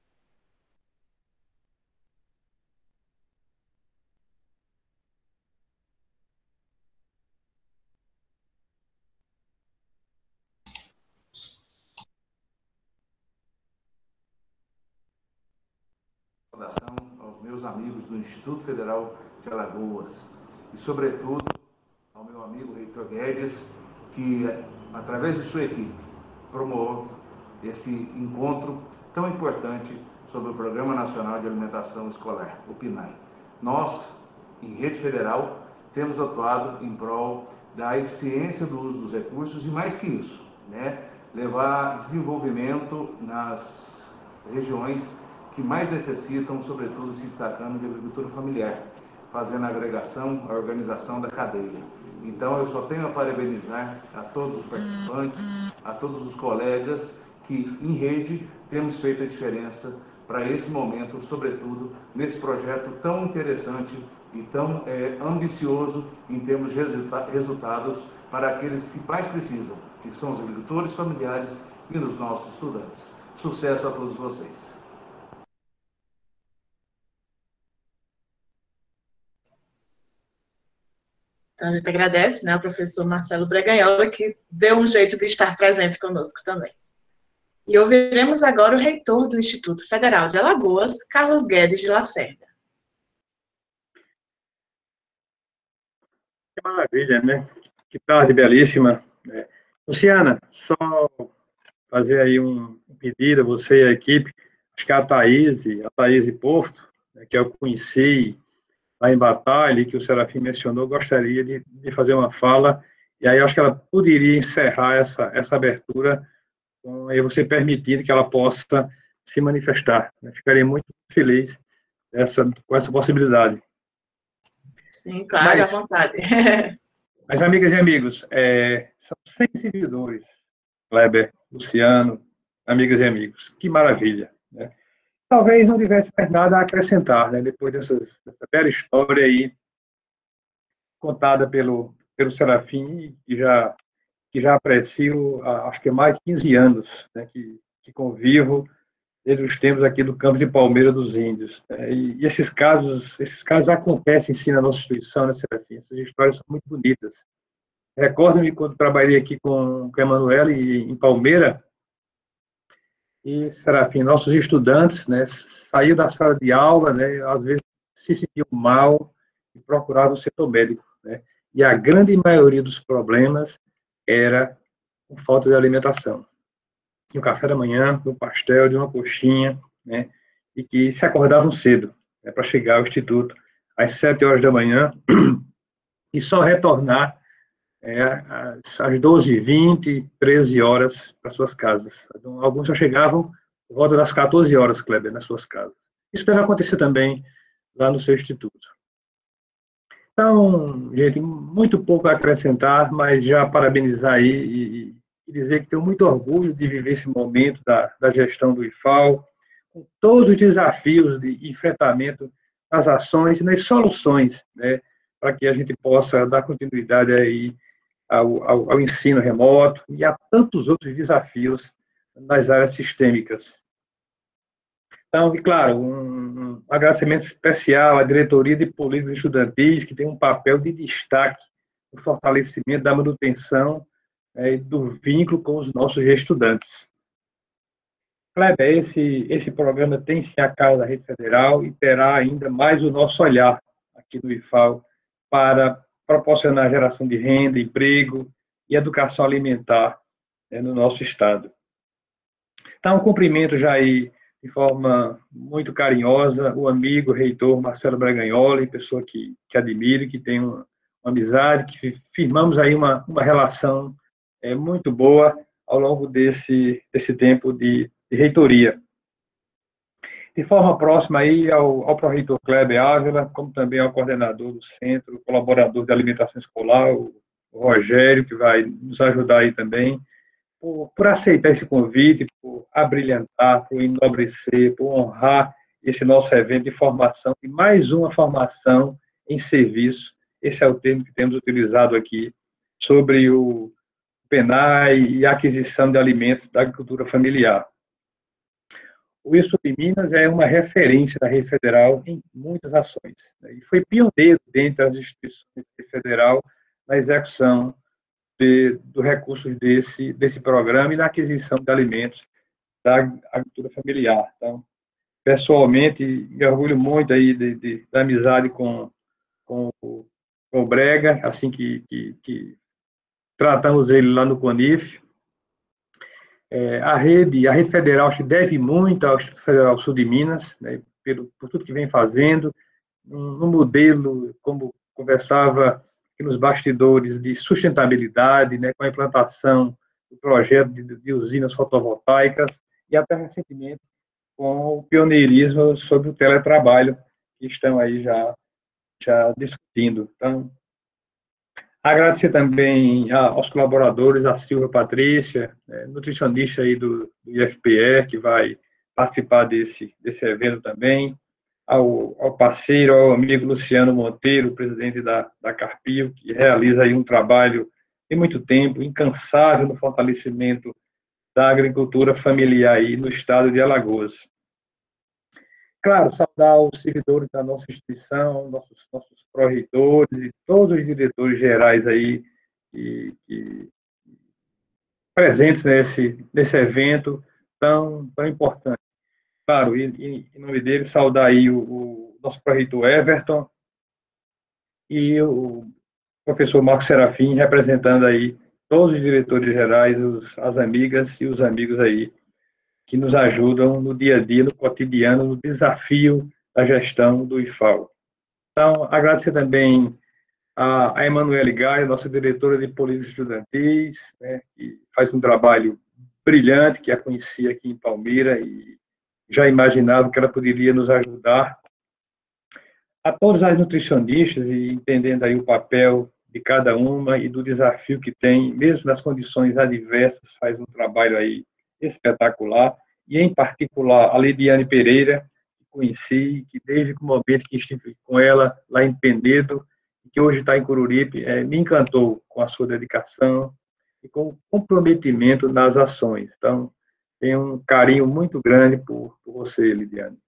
Saudação aos meus amigos do Instituto Federal de Alagoas e, sobretudo, ao meu amigo reitor Guedes, que, através de sua equipe, promove esse encontro tão importante sobre o Programa Nacional de Alimentação Escolar, o PNAE. Nós, em rede federal, temos atuado em prol da eficiência do uso dos recursos e, mais que isso, né, levar desenvolvimento nas regiões que mais necessitam, sobretudo se destacando de agricultura familiar, fazendo a agregação, a organização da cadeia. Então, eu só tenho a parabenizar a todos os participantes, a todos os colegas que, em rede, temos feito a diferença para esse momento, sobretudo nesse projeto tão interessante e tão é, ambicioso em termos de resulta resultados para aqueles que mais precisam, que são os agricultores familiares e os nossos estudantes. Sucesso a todos vocês! Então, a gente agradece, né, ao professor Marcelo Bregagnoli, que deu um jeito de estar presente conosco também. E ouviremos agora o reitor do Instituto Federal de Alagoas, Carlos Guedes de Lacerda. Que maravilha, né? Que tarde belíssima. Luciana, só fazer aí um pedido a você e a equipe, acho que a Thaís, a Thaís Porto, né, que eu conheci lá em Batalha, que o Serafim mencionou, gostaria de, de fazer uma fala, e aí acho que ela poderia encerrar essa, essa abertura, com aí você permitindo que ela possa se manifestar. Eu ficaria muito feliz dessa, com essa possibilidade. Sim, claro, mas, à vontade. Mas, amigas e amigos, é, são cem seguidores, Kleber, Luciano, amigas e amigos, que maravilha, né? Talvez não tivesse mais nada a acrescentar, né, depois dessa, dessa bela história aí, contada pelo, pelo Serafim, que já, que já aprecio, acho que há mais de quinze anos, né, que, que convivo desde os tempos aqui do Campo de Palmeira dos Índios. Né, e, e esses casos, esses casos acontecem, sim, na nossa instituição, né, Serafim? Essas histórias são muito bonitas. Recordo-me quando trabalhei aqui com, com a Emanuela em Palmeira, e, Serafim, nossos estudantes, né, saíam da sala de aula, né, às vezes se sentiam mal e procuravam o setor médico, né, e a grande maioria dos problemas era por falta de alimentação. De um café da manhã, de um pastel, de uma coxinha, né, e que se acordavam cedo, né, para chegar ao instituto às sete horas da manhã e só retornar É, às doze e vinte, treze horas para suas casas. Então, alguns já chegavam por volta das quatorze horas, Kleber, nas suas casas. Isso deve acontecer também lá no seu instituto. Então, gente, muito pouco a acrescentar, mas já parabenizar aí e, e dizer que tenho muito orgulho de viver esse momento da, da gestão do I F A L, com todos os desafios de enfrentamento nas ações e nas soluções, né, para que a gente possa dar continuidade aí Ao, ao, ao ensino remoto e a tantos outros desafios nas áreas sistêmicas. Então, e claro, um, um agradecimento especial à diretoria de políticas estudantis, que tem um papel de destaque no fortalecimento da manutenção é, do vínculo com os nossos estudantes. Kleber, esse, esse programa tem sim a cara da Rede Federal e terá ainda mais o nosso olhar aqui do I F A L para proporcionar geração de renda, emprego e educação alimentar, né, no nosso estado. Então, cumprimento já aí, de forma muito carinhosa, o amigo, o reitor Marcelo Bregagnoli, pessoa que, que admiro, que tem uma, uma amizade, que firmamos aí uma, uma relação é, muito boa ao longo desse, desse tempo de, de reitoria. De forma próxima aí ao, ao pró-reitor Kleber Ávila, como também ao coordenador do centro, colaborador de alimentação escolar, o o Rogério, que vai nos ajudar aí também, por, por aceitar esse convite, por abrilhantar, por enobrecer, por honrar esse nosso evento de formação, e mais uma formação em serviço. Esse é o termo que temos utilizado aqui, sobre o PENAI e a aquisição de alimentos da agricultura familiar. O IFSU de Minas é uma referência da rede federal em muitas ações, né, e foi pioneiro dentre as instituições da rede federal na execução de, do recursos desse, desse programa e na aquisição de alimentos da agricultura familiar. Então, pessoalmente, me orgulho muito aí de, de, da amizade com, com, com o Brega, assim que, que, que tratamos ele lá no CONIF. É, a rede, a rede federal acho que deve muito ao Instituto Federal Sul de Minas, né, pelo, por tudo que vem fazendo, no modelo, como conversava aqui nos bastidores, de sustentabilidade, né, com a implantação do projeto de, de usinas fotovoltaicas, e até recentemente com o pioneirismo sobre o teletrabalho, que estão aí já, já discutindo. Então, agradecer também aos colaboradores, a Silvia Patrícia, nutricionista aí do, do I F P E, que vai participar desse, desse evento também, ao, ao parceiro, ao amigo Luciano Monteiro, presidente da, da Carpio, que realiza aí um trabalho de muito tempo, incansável no fortalecimento da agricultura familiar aí no estado de Alagoas. Claro, saudar os servidores da nossa instituição, nossos, nossos pró-reitores e todos os diretores gerais aí que, que presentes nesse, nesse evento tão, tão importante. Claro, e, e, em nome dele, saudar aí o, o nosso pró-reitor Everton e o professor Marcos Serafim, representando aí todos os diretores gerais, os, as amigas e os amigos aí que nos ajudam no dia a dia, no cotidiano, no desafio da gestão do I F A O. Então, agradecer também a, a Emanuele Gaia, nossa diretora de políticas estudantis, né, que faz um trabalho brilhante, que a conheci aqui em Palmeira e já imaginava que ela poderia nos ajudar. A todas as nutricionistas, e entendendo aí o papel de cada uma e do desafio que tem, mesmo nas condições adversas, faz um trabalho aí espetacular, e em particular a Lidiane Pereira, que conheci, que desde o momento que estive com ela lá em Penedo, que hoje está em Coruripe, é, me encantou com a sua dedicação e com o comprometimento nas ações. Então, tenho um carinho muito grande por, por você, Lidiane.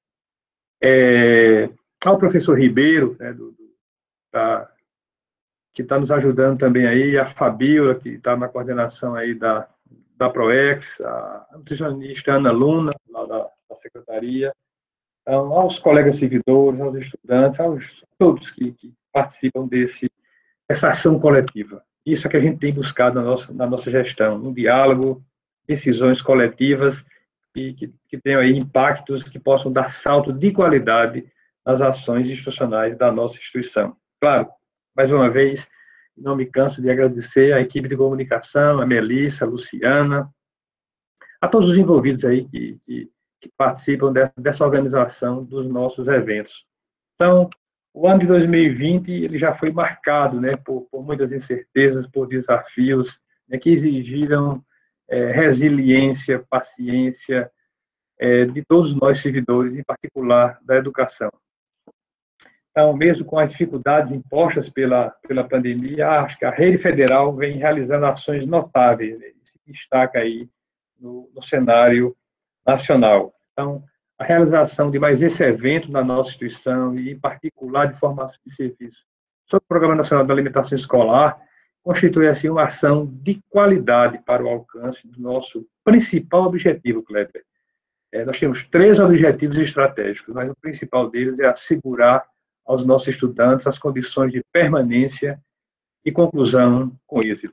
É, ao professor Ribeiro, né, do, do, tá, que está nos ajudando também aí, a Fabíola, que está na coordenação aí da da ProEx, a nutricionista Ana Luna, lá da, da secretaria, então, aos colegas servidores, aos estudantes, aos todos que, que participam desse, dessa ação coletiva. Isso é que a gente tem buscado na nossa, na nossa gestão, um diálogo, decisões coletivas e que, que tenham aí impactos que possam dar salto de qualidade nas ações institucionais da nossa instituição. Claro, mais uma vez, não me canso de agradecer à equipe de comunicação, a Melissa, a Luciana, a todos os envolvidos aí que, que, que participam dessa, dessa organização dos nossos eventos. Então, o ano de dois mil e vinte ele já foi marcado, né, por, por muitas incertezas, por desafios, né, que exigiram é, resiliência, paciência é, de todos nós servidores, em particular da educação. Então, mesmo com as dificuldades impostas pela, pela pandemia, acho que a rede federal vem realizando ações notáveis, né, e se destaca aí no, no cenário nacional. Então, a realização de mais esse evento na nossa instituição, e em particular de formação de serviço sobre o Programa Nacional de Alimentação Escolar, constitui assim uma ação de qualidade para o alcance do nosso principal objetivo, Kleber. É, nós temos três objetivos estratégicos, mas o principal deles é assegurar aos nossos estudantes as condições de permanência e conclusão com êxito.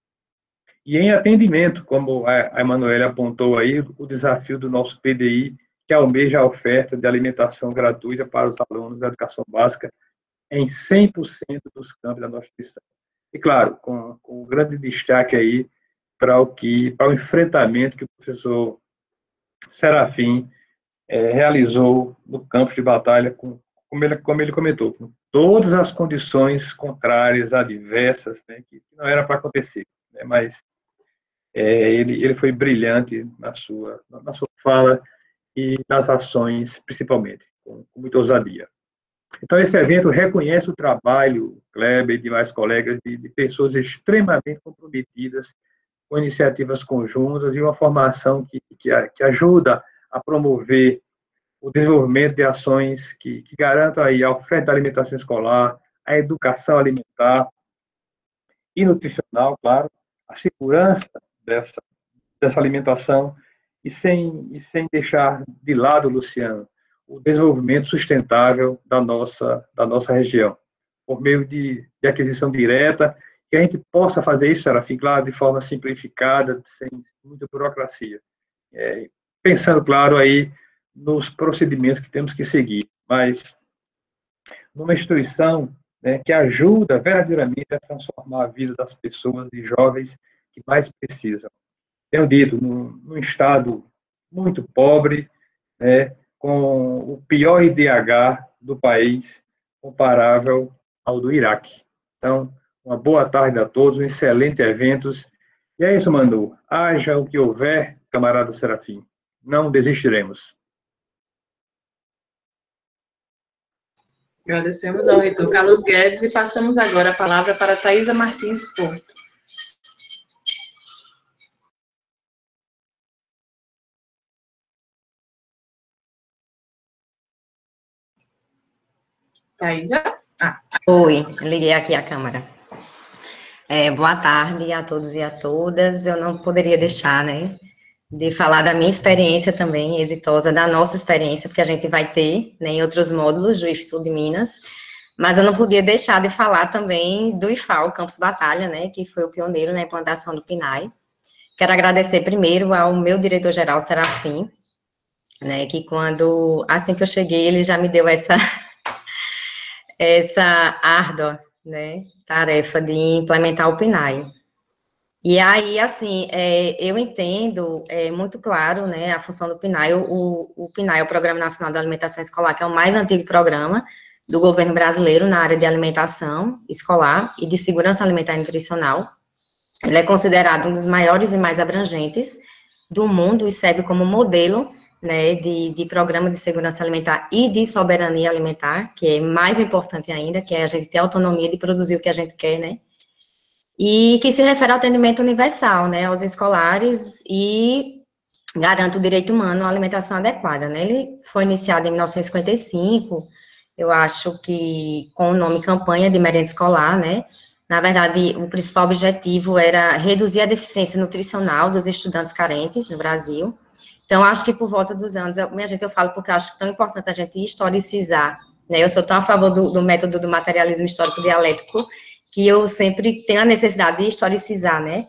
E em atendimento, como a Emanuele apontou aí, o desafio do nosso P D I, que almeja a oferta de alimentação gratuita para os alunos da educação básica em cem por cento dos campos da nossa instituição. E, claro, com, com um grande destaque aí para o, que, para o enfrentamento que o professor Serafim é, realizou no campo de batalha com como ele, como ele comentou, com todas as condições contrárias, adversas, né, que não era para acontecer, né, mas é, ele, ele foi brilhante na sua, na sua fala e nas ações, principalmente, com, com muita ousadia. Então, esse evento reconhece o trabalho, Kleber e demais colegas, de, de pessoas extremamente comprometidas com iniciativas conjuntas e uma formação que, que, que ajuda a promover o desenvolvimento de ações que, que garantam aí a oferta da alimentação escolar, a educação alimentar e nutricional, claro, a segurança dessa, dessa alimentação e sem, e sem deixar de lado, Luciano, o desenvolvimento sustentável da nossa, da nossa região, por meio de, de aquisição direta, que a gente possa fazer isso, Serafim, claro, de forma simplificada, sem muita burocracia. É, pensando, claro, aí nos procedimentos que temos que seguir, mas numa instituição, né, que ajuda verdadeiramente a transformar a vida das pessoas e jovens que mais precisam. Tenho dito, num, num estado muito pobre, né, com o pior I D H do país, comparável ao do Iraque. Então, uma boa tarde a todos, um excelente evento. E é isso, Manu. Haja o que houver, camarada Serafim. Não desistiremos. Agradecemos ao reitor Carlos Guedes e passamos agora a palavra para Thaisa Martins Porto. Thaisa? Ah. Oi, liguei aqui a câmera. É, boa tarde a todos e a todas. Eu não poderia deixar, né, de falar da minha experiência também, exitosa, da nossa experiência, porque a gente vai ter, né, em outros módulos do I F Sul de Minas, mas eu não podia deixar de falar também do I F A O, Campus Batalha, né, que foi o pioneiro na implantação do P N A E. Quero agradecer primeiro ao meu diretor-geral, Serafim, né, que quando, assim que eu cheguei, ele já me deu essa, essa árdua, né, tarefa de implementar o P N A E. E aí, assim, é, eu entendo é, muito claro, né, a função do P N A E. O, o P N A E é o Programa Nacional de Alimentação Escolar, que é o mais antigo programa do governo brasileiro na área de alimentação escolar e de segurança alimentar e nutricional. Ele é considerado um dos maiores e mais abrangentes do mundo e serve como modelo, né, de, de programa de segurança alimentar e de soberania alimentar, que é mais importante ainda, que é a gente ter autonomia de produzir o que a gente quer, né, e que se refere ao atendimento universal, né, aos escolares e garante o direito humano à alimentação adequada, né. Ele foi iniciado em mil novecentos e cinquenta e cinco, eu acho que com o nome Campanha de Merenda Escolar, né. Na verdade, o principal objetivo era reduzir a deficiência nutricional dos estudantes carentes no Brasil. Então, acho que por volta dos anos, eu, minha gente, eu falo porque eu acho tão importante a gente historicizar, né, eu sou tão a favor do, do método do materialismo histórico dialético, que eu sempre tenho a necessidade de historicizar, né,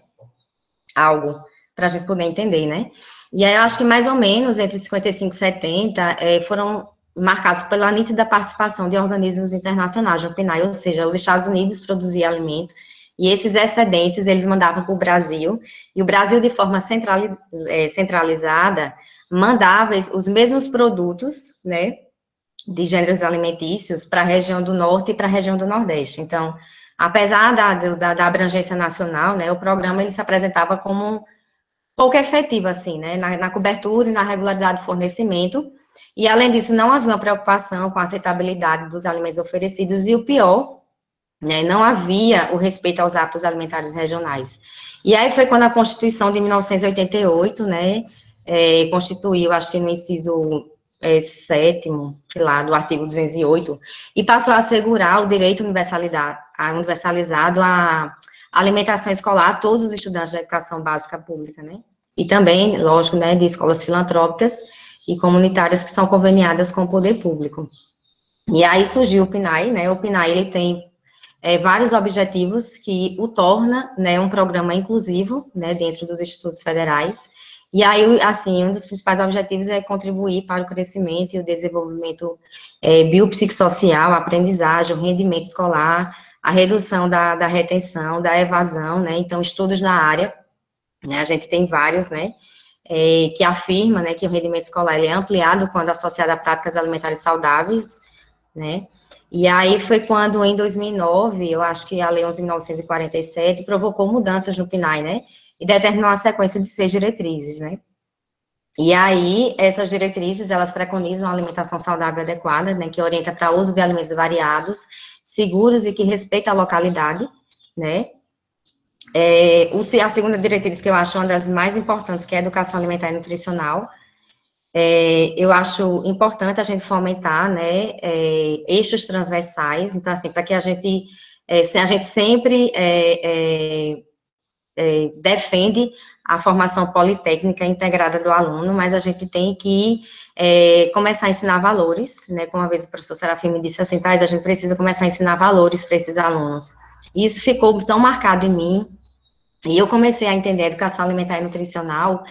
algo, para a gente poder entender, né. E aí, eu acho que mais ou menos, entre cinquenta e cinco e setenta, é, foram marcados pela nítida participação de organismos internacionais no P N A E, ou seja, os Estados Unidos produziam alimento, e esses excedentes eles mandavam para o Brasil, e o Brasil, de forma centrali, é, centralizada, mandava os mesmos produtos, né, de gêneros alimentícios para a região do Norte e para a região do Nordeste. Então, apesar da, da, da abrangência nacional, né, o programa ele se apresentava como pouco efetivo, assim, né, na, na cobertura e na regularidade do fornecimento, e, além disso, não havia uma preocupação com a aceitabilidade dos alimentos oferecidos, e o pior, né, não havia o respeito aos hábitos alimentares regionais. E aí foi quando a Constituição de mil novecentos e oitenta e oito, né, é, constituiu, acho que no inciso é, sétimo, sei lá, do artigo duzentos e oito, e passou a assegurar o direito universalidade, a universalizado à alimentação escolar a todos os estudantes da educação básica pública, né, e também, lógico, né, de escolas filantrópicas e comunitárias que são conveniadas com o poder público. E aí surgiu o P N A E, né, o P N A E ele tem é, vários objetivos que o torna, né, um programa inclusivo, né, dentro dos institutos federais, e aí, assim, um dos principais objetivos é contribuir para o crescimento e o desenvolvimento é, biopsicossocial, a aprendizagem, o rendimento escolar, a redução da, da retenção, da evasão, né, então, estudos na área, né, a gente tem vários, né, É, que afirma, né, que o rendimento escolar ele é ampliado quando associado a práticas alimentares saudáveis, né? E aí foi quando, em dois mil e nove, eu acho que a Lei onze mil novecentos e quarenta e sete provocou mudanças no P N A E, né? E determinou a sequência de seis diretrizes, né? E aí, essas diretrizes, elas preconizam a alimentação saudável e adequada, né? Que orienta para o uso de alimentos variados, seguros e que respeita a localidade, né? É, o, a segunda diretriz, que eu acho uma das mais importantes, que é a educação alimentar e nutricional, É, eu acho importante a gente fomentar, né, é, eixos transversais, então, assim, para que a gente, é, a gente sempre é, é, é, defende a formação politécnica integrada do aluno, mas a gente tem que é, começar a ensinar valores, né, como uma vez o professor Serafim me disse assim, Thais, a gente precisa começar a ensinar valores para esses alunos. E isso ficou tão marcado em mim, e eu comecei a entender a educação alimentar e nutricional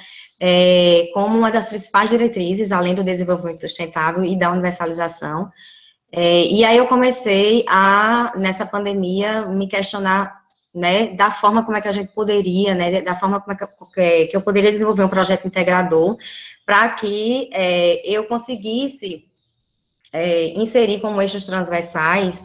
é, como uma das principais diretrizes, além do desenvolvimento sustentável e da universalização. É, e aí eu comecei a, nessa pandemia, me questionar, né, da forma como é que a gente poderia, né, da forma como é que eu, que eu poderia desenvolver um projeto integrador para que é, eu conseguisse é, inserir como eixos transversais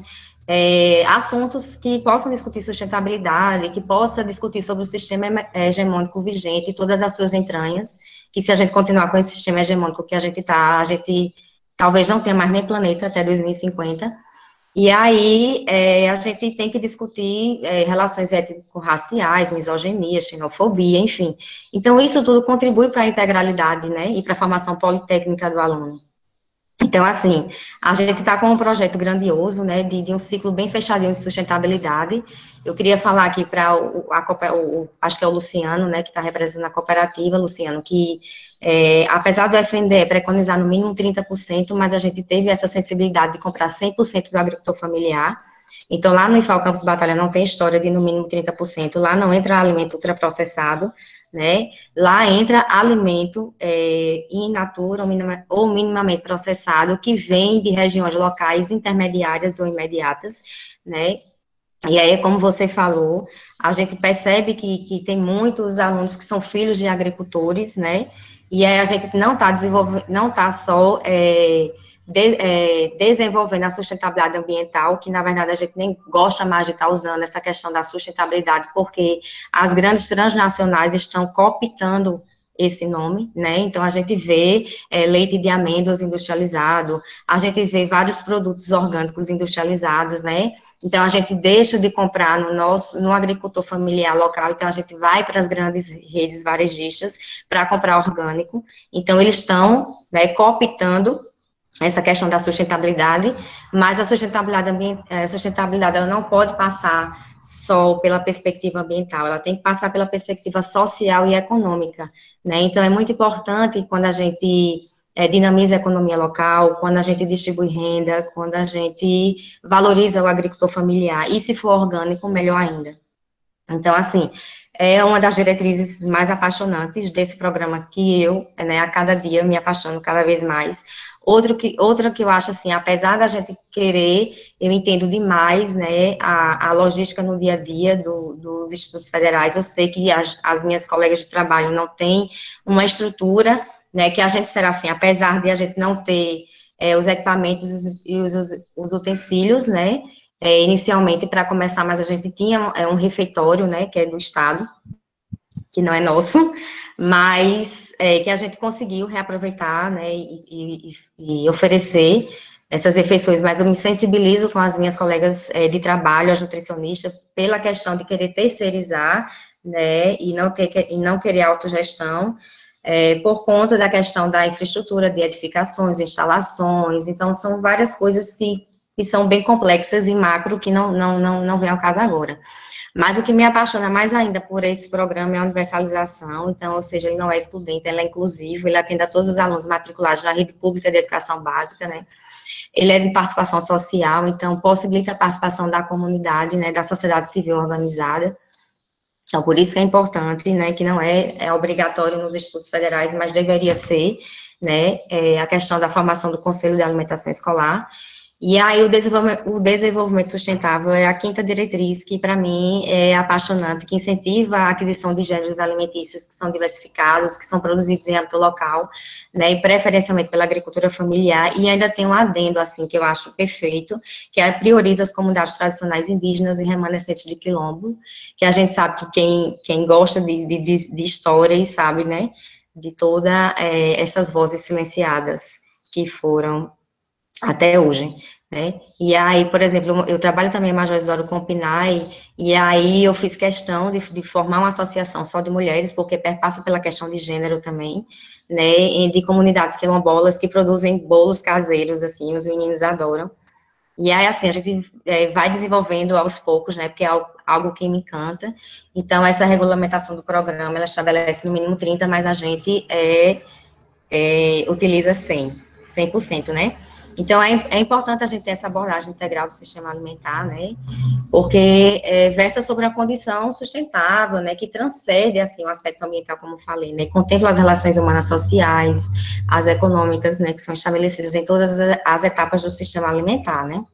é, assuntos que possam discutir sustentabilidade, que possa discutir sobre o sistema hegemônico vigente e todas as suas entranhas, que se a gente continuar com esse sistema hegemônico que a gente está, a gente talvez não tenha mais nem planeta até dois mil e cinquenta, e aí é, a gente tem que discutir é, relações étnico-raciais, misoginia, xenofobia, enfim. Então, isso tudo contribui para a integralidade, né, e para a formação politécnica do aluno. Então, assim, a gente está com um projeto grandioso, né, de, de um ciclo bem fechadinho de sustentabilidade. Eu queria falar aqui para o, a, o, acho que é o Luciano, né, que está representando a cooperativa, Luciano, que, é, apesar do F N D E preconizar no mínimo trinta por cento, mas a gente teve essa sensibilidade de comprar cem por cento do agricultor familiar. Então, lá no I F A O Campus Batalha não tem história de no mínimo trinta por cento, lá não entra alimento ultraprocessado, né? Lá entra alimento é, in natura ou, minima, ou minimamente processado que vem de regiões locais intermediárias ou imediatas, né? E aí, como você falou, a gente percebe que, que tem muitos alunos que são filhos de agricultores, né? E aí a gente não está desenvolvendo, não está só é, de, é, desenvolvendo a sustentabilidade ambiental, que na verdade a gente nem gosta mais de estar tá usando essa questão da sustentabilidade, porque as grandes transnacionais estão cooptando esse nome, né, então a gente vê é, leite de amêndoas industrializado, a gente vê vários produtos orgânicos industrializados, né, então a gente deixa de comprar no nosso, no agricultor familiar local, então a gente vai para as grandes redes varejistas para comprar orgânico, então eles estão, né, cooptando essa questão da sustentabilidade, mas a sustentabilidade, a sustentabilidade ela não pode passar só pela perspectiva ambiental, ela tem que passar pela perspectiva social e econômica, né, então é muito importante quando a gente é, dinamiza a economia local, quando a gente distribui renda, quando a gente valoriza o agricultor familiar, e se for orgânico, melhor ainda. Então, assim, é uma das diretrizes mais apaixonantes desse programa que eu, né, a cada dia me apaixono cada vez mais. Outro que, outra que eu acho assim, apesar da gente querer, eu entendo demais, né, a, a logística no dia a dia do, dos institutos federais, eu sei que as, as minhas colegas de trabalho não têm uma estrutura, né, que a gente, Serafim, apesar de a gente não ter é, os equipamentos e os, os, os utensílios, né, é, inicialmente para começar, mas a gente tinha é, um refeitório, né, que é do Estado, que não é nosso, mas é, que a gente conseguiu reaproveitar, né, e, e, e oferecer essas refeições, mas eu me sensibilizo com as minhas colegas é, de trabalho, as nutricionistas, pela questão de querer terceirizar, né, e não, ter, e não querer autogestão, é, por conta da questão da infraestrutura, de edificações, instalações, então são várias coisas que, que são bem complexas e macro, que não, não, não, não vem ao caso agora. Mas o que me apaixona mais ainda por esse programa é a universalização, então, ou seja, ele não é excludente, ele é inclusivo, ele atende a todos os alunos matriculados na rede pública de educação básica, né, ele é de participação social, então, possibilita a participação da comunidade, né, da sociedade civil organizada, então, por isso que é importante, né, que não é, é obrigatório nos institutos federais, mas deveria ser, né, é, a questão da formação do Conselho de Alimentação Escolar. E aí o desenvolvimento, o desenvolvimento sustentável é a quinta diretriz que, para mim, é apaixonante, que incentiva a aquisição de gêneros alimentícios que são diversificados, que são produzidos em âmbito local, né, e preferencialmente pela agricultura familiar, e ainda tem um adendo, assim, que eu acho perfeito, que é prioriza as comunidades tradicionais indígenas e remanescentes de quilombo, que a gente sabe que quem, quem gosta de, de, de história e sabe, né, de todas é, essas vozes silenciadas que foram até hoje, né, e aí, por exemplo, eu trabalho também em Major Isidoro com o PNAE, e aí eu fiz questão de, de formar uma associação só de mulheres, porque perpassa pela questão de gênero também, né, de comunidades quilombolas que produzem bolos caseiros, assim, os meninos adoram, e aí, assim, a gente é, vai desenvolvendo aos poucos, né, porque é algo, algo que me encanta, então, essa regulamentação do programa, ela estabelece no mínimo trinta, mas a gente é, é, utiliza cem, cem por cento, né, então, é, é importante a gente ter essa abordagem integral do sistema alimentar, né, porque é, versa sobre a condição sustentável, né, que transcende, assim, o aspecto ambiental, como falei, né, contempla as relações humanas sociais, as econômicas, né, que são estabelecidas em todas as, as etapas do sistema alimentar, né.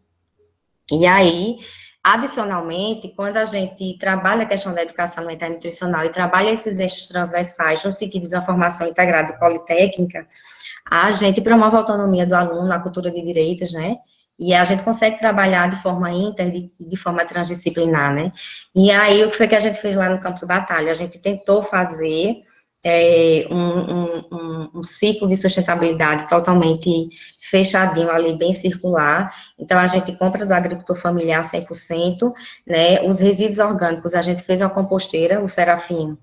E aí, adicionalmente, quando a gente trabalha a questão da educação alimentar e nutricional e trabalha esses eixos transversais no sentido da formação integrada e politécnica, a gente promove a autonomia do aluno, a cultura de direitos, né, e a gente consegue trabalhar de forma inter, de, de forma transdisciplinar, né, e aí o que foi que a gente fez lá no Campus Batalha? A gente tentou fazer é, um, um, um, um ciclo de sustentabilidade totalmente fechadinho ali, bem circular, então a gente compra do agricultor familiar cem por cento, né, os resíduos orgânicos, a gente fez uma composteira, o Serafim,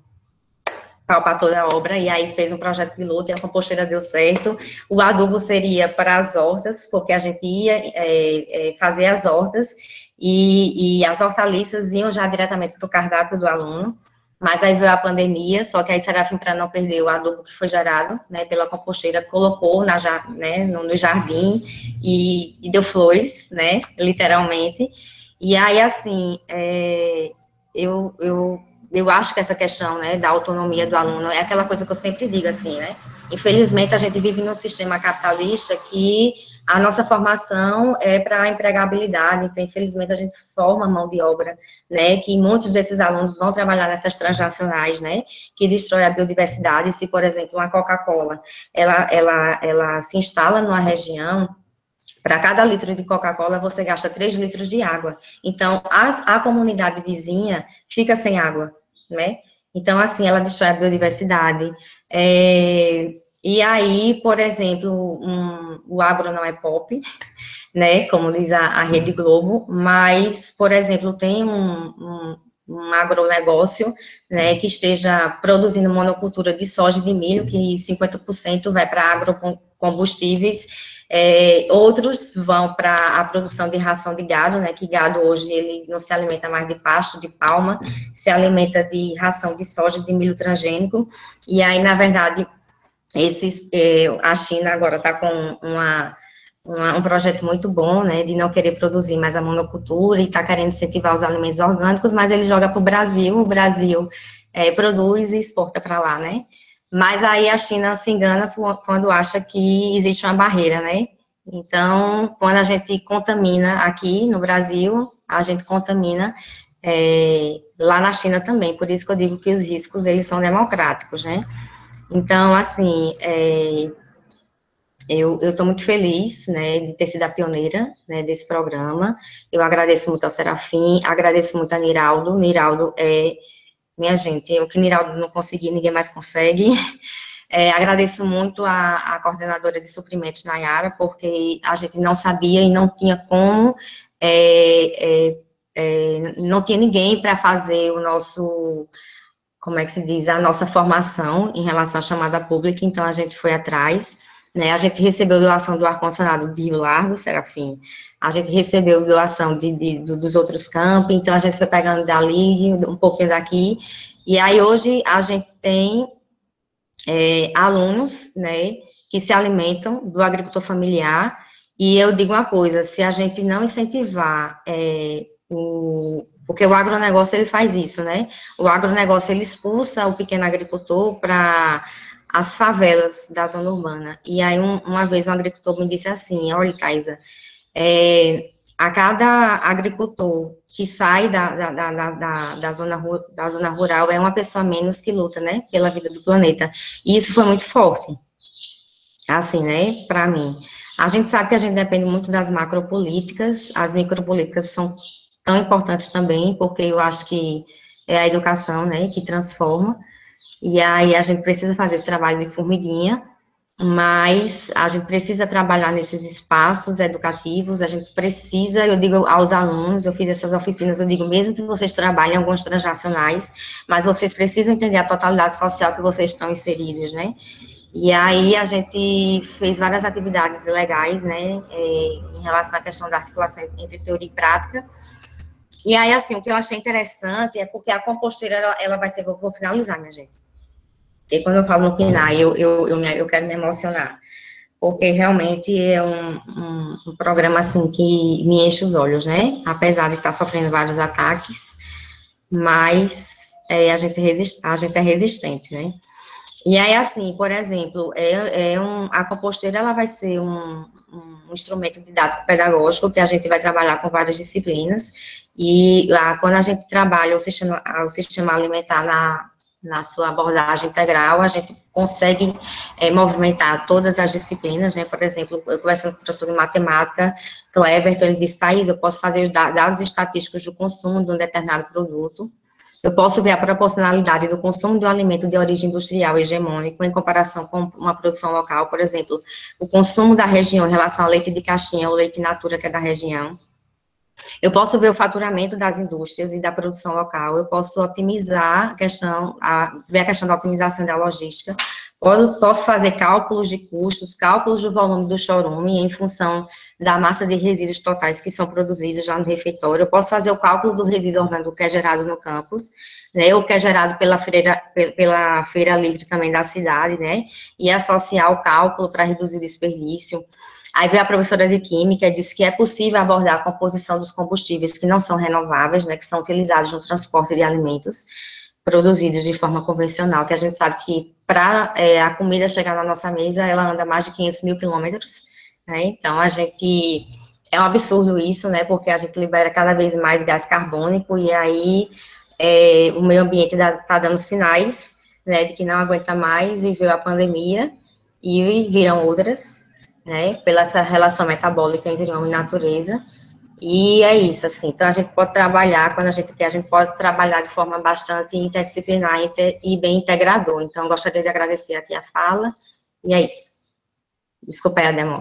para toda a obra, e aí fez um projeto piloto, e a composteira deu certo, o adubo seria para as hortas, porque a gente ia é, é, fazer as hortas, e, e as hortaliças iam já diretamente para o cardápio do aluno, mas aí veio a pandemia, só que aí Serafim, para não perder o adubo que foi gerado, né, pela composteira, colocou na, né, no, no jardim, e, e deu flores, né, literalmente, e aí, assim, é, eu, eu eu acho que essa questão, né, da autonomia do aluno é aquela coisa que eu sempre digo, assim, né, infelizmente a gente vive num sistema capitalista que a nossa formação é para a empregabilidade, então, infelizmente, a gente forma mão de obra, né, que muitos desses alunos vão trabalhar nessas transnacionais, né, que destrói a biodiversidade. Se, por exemplo, uma Coca-Cola, ela, ela, ela se instala numa região, para cada litro de Coca-Cola, você gasta três litros de água. Então, a, a comunidade vizinha fica sem água, né? Então, assim, ela destrói a biodiversidade. É, e aí, por exemplo, um, o agro não é pop, né? Como diz a, a Rede Globo, mas, por exemplo, tem um, um, um agronegócio, né, que esteja produzindo monocultura de soja e de milho, que cinquenta por cento vai para agrocombustíveis. É, outros vão para a produção de ração de gado, né, que gado hoje ele não se alimenta mais de pasto, de palma, se alimenta de ração de soja, de milho transgênico, e aí, na verdade, esses, é, a China agora está com uma, uma, um projeto muito bom, né, de não querer produzir mais a monocultura, e está querendo incentivar os alimentos orgânicos, mas ele joga para o Brasil, o Brasil é, produz e exporta para lá, né. Mas aí a China se engana quando acha que existe uma barreira, né? Então, quando a gente contamina aqui no Brasil, a gente contamina é, lá na China também. Por isso que eu digo que os riscos, eles são democráticos, né? Então, assim, é, eu estou muito feliz, né, de ter sido a pioneira, né, desse programa. Eu agradeço muito ao Serafim, agradeço muito a Niraldo. Niraldo é... Minha gente, o que Niraldo não conseguiu, ninguém mais consegue. É, agradeço muito a, a coordenadora de suprimentos, Nayara, porque a gente não sabia e não tinha como, é, é, é, não tinha ninguém para fazer o nosso, como é que se diz, a nossa formação em relação à chamada pública, então a gente foi atrás, né, a gente recebeu doação do ar-condicionado de Rio Largo, Serafim, a gente recebeu doação de, de, dos outros campos, então a gente foi pegando dali, um pouquinho daqui, e aí hoje a gente tem é, alunos, né, que se alimentam do agricultor familiar, e eu digo uma coisa, se a gente não incentivar é, o... Porque o agronegócio, ele faz isso, né, o agronegócio, ele expulsa o pequeno agricultor para as favelas da zona urbana, e aí um, uma vez um agricultor me disse assim, olha, Kaisa, É, a cada agricultor que sai da, da, da, da, da, zona, da zona rural é uma pessoa menos que luta, né, pela vida do planeta. E isso foi muito forte, assim, né, para mim. A gente sabe que a gente depende muito das macropolíticas, as micropolíticas são tão importantes também, porque eu acho que é a educação, né, que transforma, e aí a gente precisa fazer esse trabalho de formiguinha, mas a gente precisa trabalhar nesses espaços educativos, a gente precisa, eu digo aos alunos, eu fiz essas oficinas, eu digo, mesmo que vocês trabalhem em alguns transnacionais, mas vocês precisam entender a totalidade social que vocês estão inseridos, né? E aí a gente fez várias atividades legais, né, em relação à questão da articulação entre teoria e prática. E aí, assim, o que eu achei interessante é porque a composteira, ela, ela vai ser, vou, vou finalizar, minha gente. E quando eu falo no P N A E, eu, eu, eu, me, eu quero me emocionar, porque realmente é um, um, um programa, assim, que me enche os olhos, né, apesar de estar sofrendo vários ataques, mas é, a, gente resist, a gente é resistente, né. E aí, assim, por exemplo, é, é um, a composteira, ela vai ser um, um instrumento didático pedagógico que a gente vai trabalhar com várias disciplinas, e a, quando a gente trabalha o sistema, o sistema alimentar na, na sua abordagem integral, a gente consegue é, movimentar todas as disciplinas, né, por exemplo, eu conversando com o professor de matemática, Cleverton, ele disse, Thaís, eu posso fazer os dados estatísticos do consumo de um determinado produto, eu posso ver a proporcionalidade do consumo de um alimento de origem industrial hegemônico em comparação com uma produção local, por exemplo, o consumo da região em relação ao leite de caixinha ou leite natura, que é da região. Eu posso ver o faturamento das indústrias e da produção local, eu posso otimizar a questão, a, ver a questão da otimização da logística, posso fazer cálculos de custos, cálculos do volume do chorume em função da massa de resíduos totais que são produzidos lá no refeitório, eu posso fazer o cálculo do resíduo orgânico que é gerado no campus, né, ou que é gerado pela feira, pela feira livre também da cidade, né, e associar o cálculo para reduzir o desperdício. Aí veio a professora de Química e disse que é possível abordar a composição dos combustíveis que não são renováveis, né, que são utilizados no transporte de alimentos produzidos de forma convencional, que a gente sabe que para é, a comida chegar na nossa mesa, ela anda mais de quinhentos mil quilômetros, né, então a gente, é um absurdo isso, né, porque a gente libera cada vez mais gás carbônico, e aí é, o meio ambiente está dando sinais, né, de que não aguenta mais, e veio a pandemia, e viram outras, né, pela essa relação metabólica entre homem e natureza, e é isso, assim, então a gente pode trabalhar, quando a gente quer, a gente pode trabalhar de forma bastante interdisciplinar inter, e bem integrador, então gostaria de agradecer aqui a fala, e é isso. Desculpa aí a demora.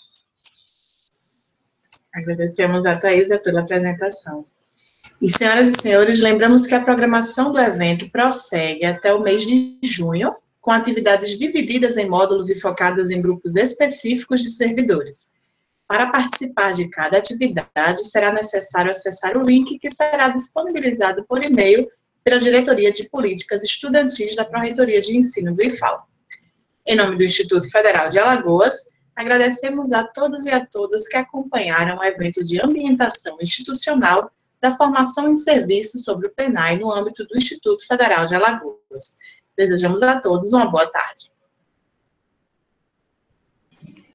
Agradecemos a Thaisa pela apresentação. E, senhoras e senhores, lembramos que a programação do evento prossegue até o mês de junho, com atividades divididas em módulos e focadas em grupos específicos de servidores. Para participar de cada atividade, será necessário acessar o link que será disponibilizado por e-mail pela Diretoria de Políticas Estudantis da Pró-Reitoria de Ensino do I F A L. Em nome do Instituto Federal de Alagoas, agradecemos a todos e a todas que acompanharam o evento de ambientação institucional da formação em serviço sobre o P N A E no âmbito do Instituto Federal de Alagoas. Desejamos a todos uma boa tarde.